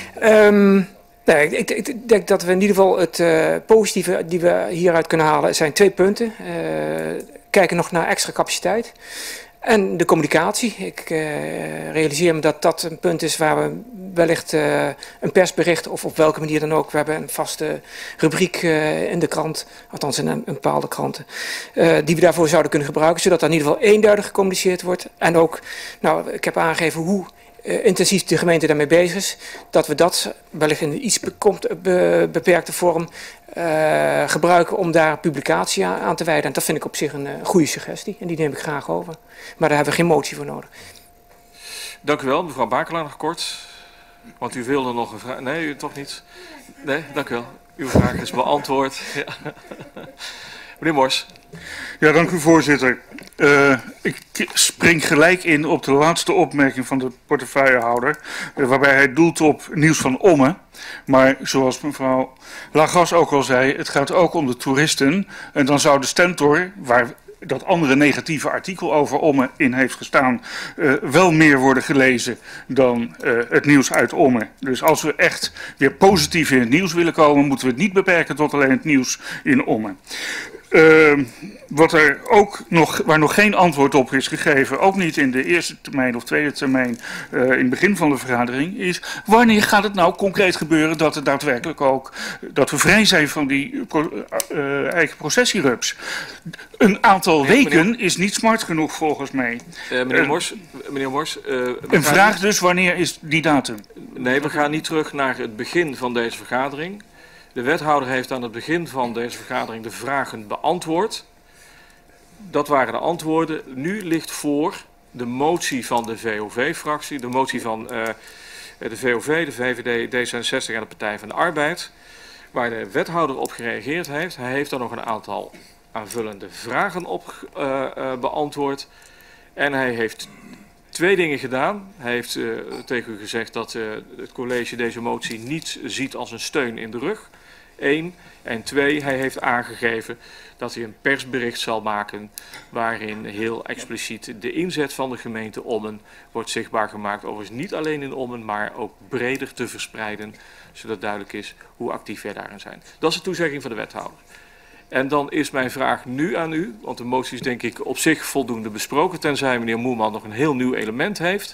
C: Um, nee, ik, ik, ik denk dat we in ieder geval het uh, positieve die we hieruit kunnen halen zijn twee punten. Uh, kijken nog naar extra capaciteit. En de communicatie. Ik uh, realiseer me dat dat een punt is waar we wellicht uh, een persbericht of op welke manier dan ook. We hebben een vaste rubriek uh, in de krant, althans in een, een bepaalde kranten, uh, die we daarvoor zouden kunnen gebruiken. Zodat er in ieder geval eenduidig gecommuniceerd wordt. En ook, nou, ik heb aangegeven hoe uh, intensief de gemeente daarmee bezig is. Dat we dat wellicht in een iets be beperkte vorm Uh, gebruiken om daar publicatie aan, aan te wijden. En dat vind ik op zich een uh, goede suggestie. En die neem ik graag over. Maar daar hebben we geen motie voor nodig.
A: Dank u wel. Mevrouw Bakelaar nog kort. Want u wilde nog een vraag. Nee, u toch niet? Nee, dank u wel. Uw vraag is beantwoord. Ja. Meneer Mors.
F: Ja, dank u voorzitter. Uh, ik spring gelijk in op de laatste opmerking van de portefeuillehouder. Uh, waarbij hij doelt op nieuws van Ommen. Maar zoals mevrouw Lagas ook al zei, het gaat ook om de toeristen. En dan zou de Stentor, waar dat andere negatieve artikel over Ommen in heeft gestaan, uh, wel meer worden gelezen dan uh, het nieuws uit Ommen. Dus als we echt weer positief in het nieuws willen komen, moeten we het niet beperken tot alleen het nieuws in Ommen. Uh, wat er ook nog, waar nog geen antwoord op is gegeven, ook niet in de eerste termijn of tweede termijn uh, in het begin van de vergadering, is wanneer gaat het nou concreet gebeuren dat er daadwerkelijk ook, dat we vrij zijn van die uh, eigen processierups. Een aantal
A: meneer,
F: weken
A: meneer,
F: is niet smart genoeg volgens mij.
A: Uh, meneer Mors, meneer Mors uh,
F: een vraag dus, wanneer is die datum?
A: Nee, we gaan niet terug naar het begin van deze vergadering. De wethouder heeft aan het begin van deze vergadering de vragen beantwoord. Dat waren de antwoorden. Nu ligt voor de motie van de V O V-fractie, de motie van uh, de V O V, de V V D, D zesenzestig en de Partij van de Arbeid, waar de wethouder op gereageerd heeft. Hij heeft daar nog een aantal aanvullende vragen op uh, uh, beantwoord. En hij heeft twee dingen gedaan. Hij heeft uh, tegen u gezegd dat uh, het college deze motie niet ziet als een steun in de rug. Eén. En twee, hij heeft aangegeven dat hij een persbericht zal maken waarin heel expliciet de inzet van de gemeente Ommen wordt zichtbaar gemaakt. Overigens niet alleen in Ommen, maar ook breder te verspreiden, zodat duidelijk is hoe actief wij daarin zijn. Dat is de toezegging van de wethouder. En dan is mijn vraag nu aan u, want de motie is denk ik op zich voldoende besproken, tenzij meneer Moerman nog een heel nieuw element heeft.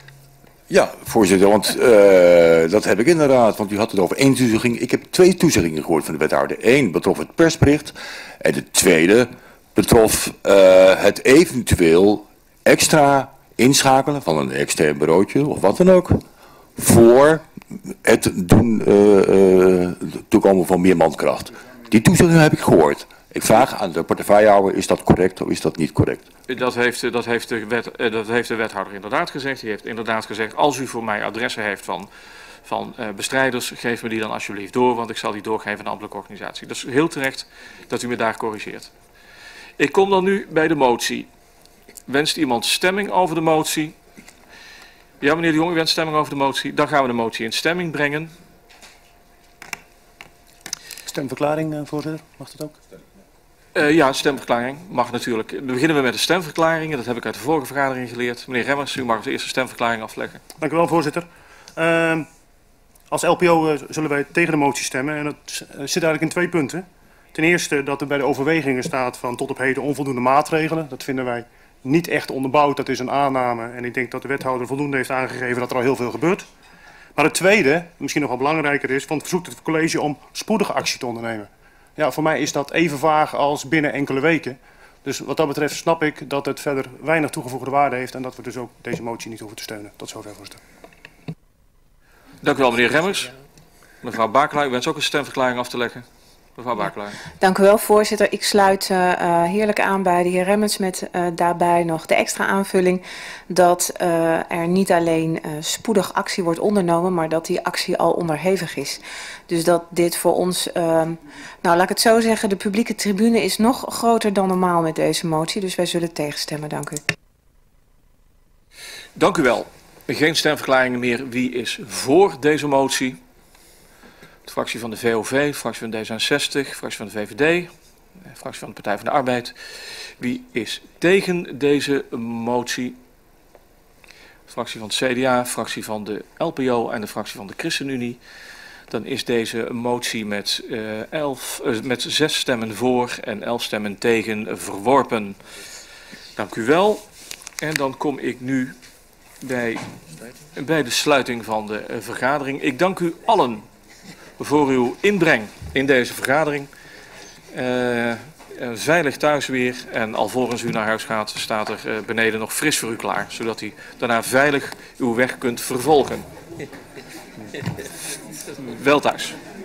I: Ja, voorzitter, want uh, dat heb ik inderdaad, want u had het over één toezegging. Ik heb twee toezeggingen gehoord van de wethouder. Eén betrof het persbericht en de tweede betrof uh, het eventueel extra inschakelen van een extern bureautje of wat dan ook voor het doen uh, uh, toekomen van meer mankracht. Die toezegging heb ik gehoord. Ik vraag aan de portefeuillehouder, is dat correct of is dat niet correct?
A: Dat heeft, dat, heeft de wet, dat heeft de wethouder inderdaad gezegd. Die heeft inderdaad gezegd, als u voor mij adressen heeft van, van uh, bestrijders, geef me die dan alsjeblieft door, want ik zal die doorgeven aan de ambtelijke organisatie. Dat is heel terecht dat u me daar corrigeert. Ik kom dan nu bij de motie. Wenst iemand stemming over de motie? Ja, meneer de Jong, u wenst stemming over de motie. Dan gaan we de motie in stemming brengen.
K: Stemverklaring, uh, voorzitter. Mag dat ook?
A: Uh, ja, stemverklaring mag natuurlijk. Dan beginnen we met de stemverklaringen. Dat heb ik uit de vorige vergadering geleerd. Meneer Remmers, u mag als eerste stemverklaring afleggen.
K: Dank u wel, voorzitter. Uh, als L P O uh, zullen wij tegen de motie stemmen. En dat uh, zit eigenlijk in twee punten. Ten eerste dat er bij de overwegingen staat van tot op heden onvoldoende maatregelen. Dat vinden wij niet echt onderbouwd. Dat is een aanname. En ik denk dat de wethouder voldoende heeft aangegeven dat er al heel veel gebeurt. Maar het tweede, misschien nog wel belangrijker is, van verzoekt het college om spoedige actie te ondernemen. Ja, voor mij is dat even vaag als binnen enkele weken. Dus wat dat betreft snap ik dat het verder weinig toegevoegde waarde heeft en dat we dus ook deze motie niet hoeven te steunen. Tot zover, voorzitter.
A: Dank u wel, meneer Remmers. Mevrouw Bakelaar, u wens ook een stemverklaring af te leggen. Mevrouw Bakelaar.
E: Dank u wel, voorzitter. Ik sluit uh, uh, heerlijk aan bij de heer Remmers met uh, daarbij nog de extra aanvulling dat uh, er niet alleen uh, spoedig actie wordt ondernomen, maar dat die actie al onderhevig is. Dus dat dit voor ons, uh, nou laat ik het zo zeggen, de publieke tribune is nog groter dan normaal met deze motie. Dus wij zullen tegenstemmen. Dank u.
A: Dank u wel. Geen stemverklaringen meer. Wie is voor deze motie? De fractie van de V O V, de fractie van D zesenzestig, de fractie van de V V D, de fractie van de Partij van de Arbeid. Wie is tegen deze motie? De fractie van het C D A, de fractie van de L P O en de fractie van de ChristenUnie. Dan is deze motie met, uh, elf, uh, met zes stemmen voor en elf stemmen tegen verworpen. Dank u wel. En dan kom ik nu bij, bij de sluiting van de uh, vergadering. Ik dank u allen voor uw inbreng in deze vergadering. Uh, veilig thuis weer en alvorens u naar huis gaat staat er uh, beneden nog fris voor u klaar. Zodat u daarna veilig uw weg kunt vervolgen. Wel thuis.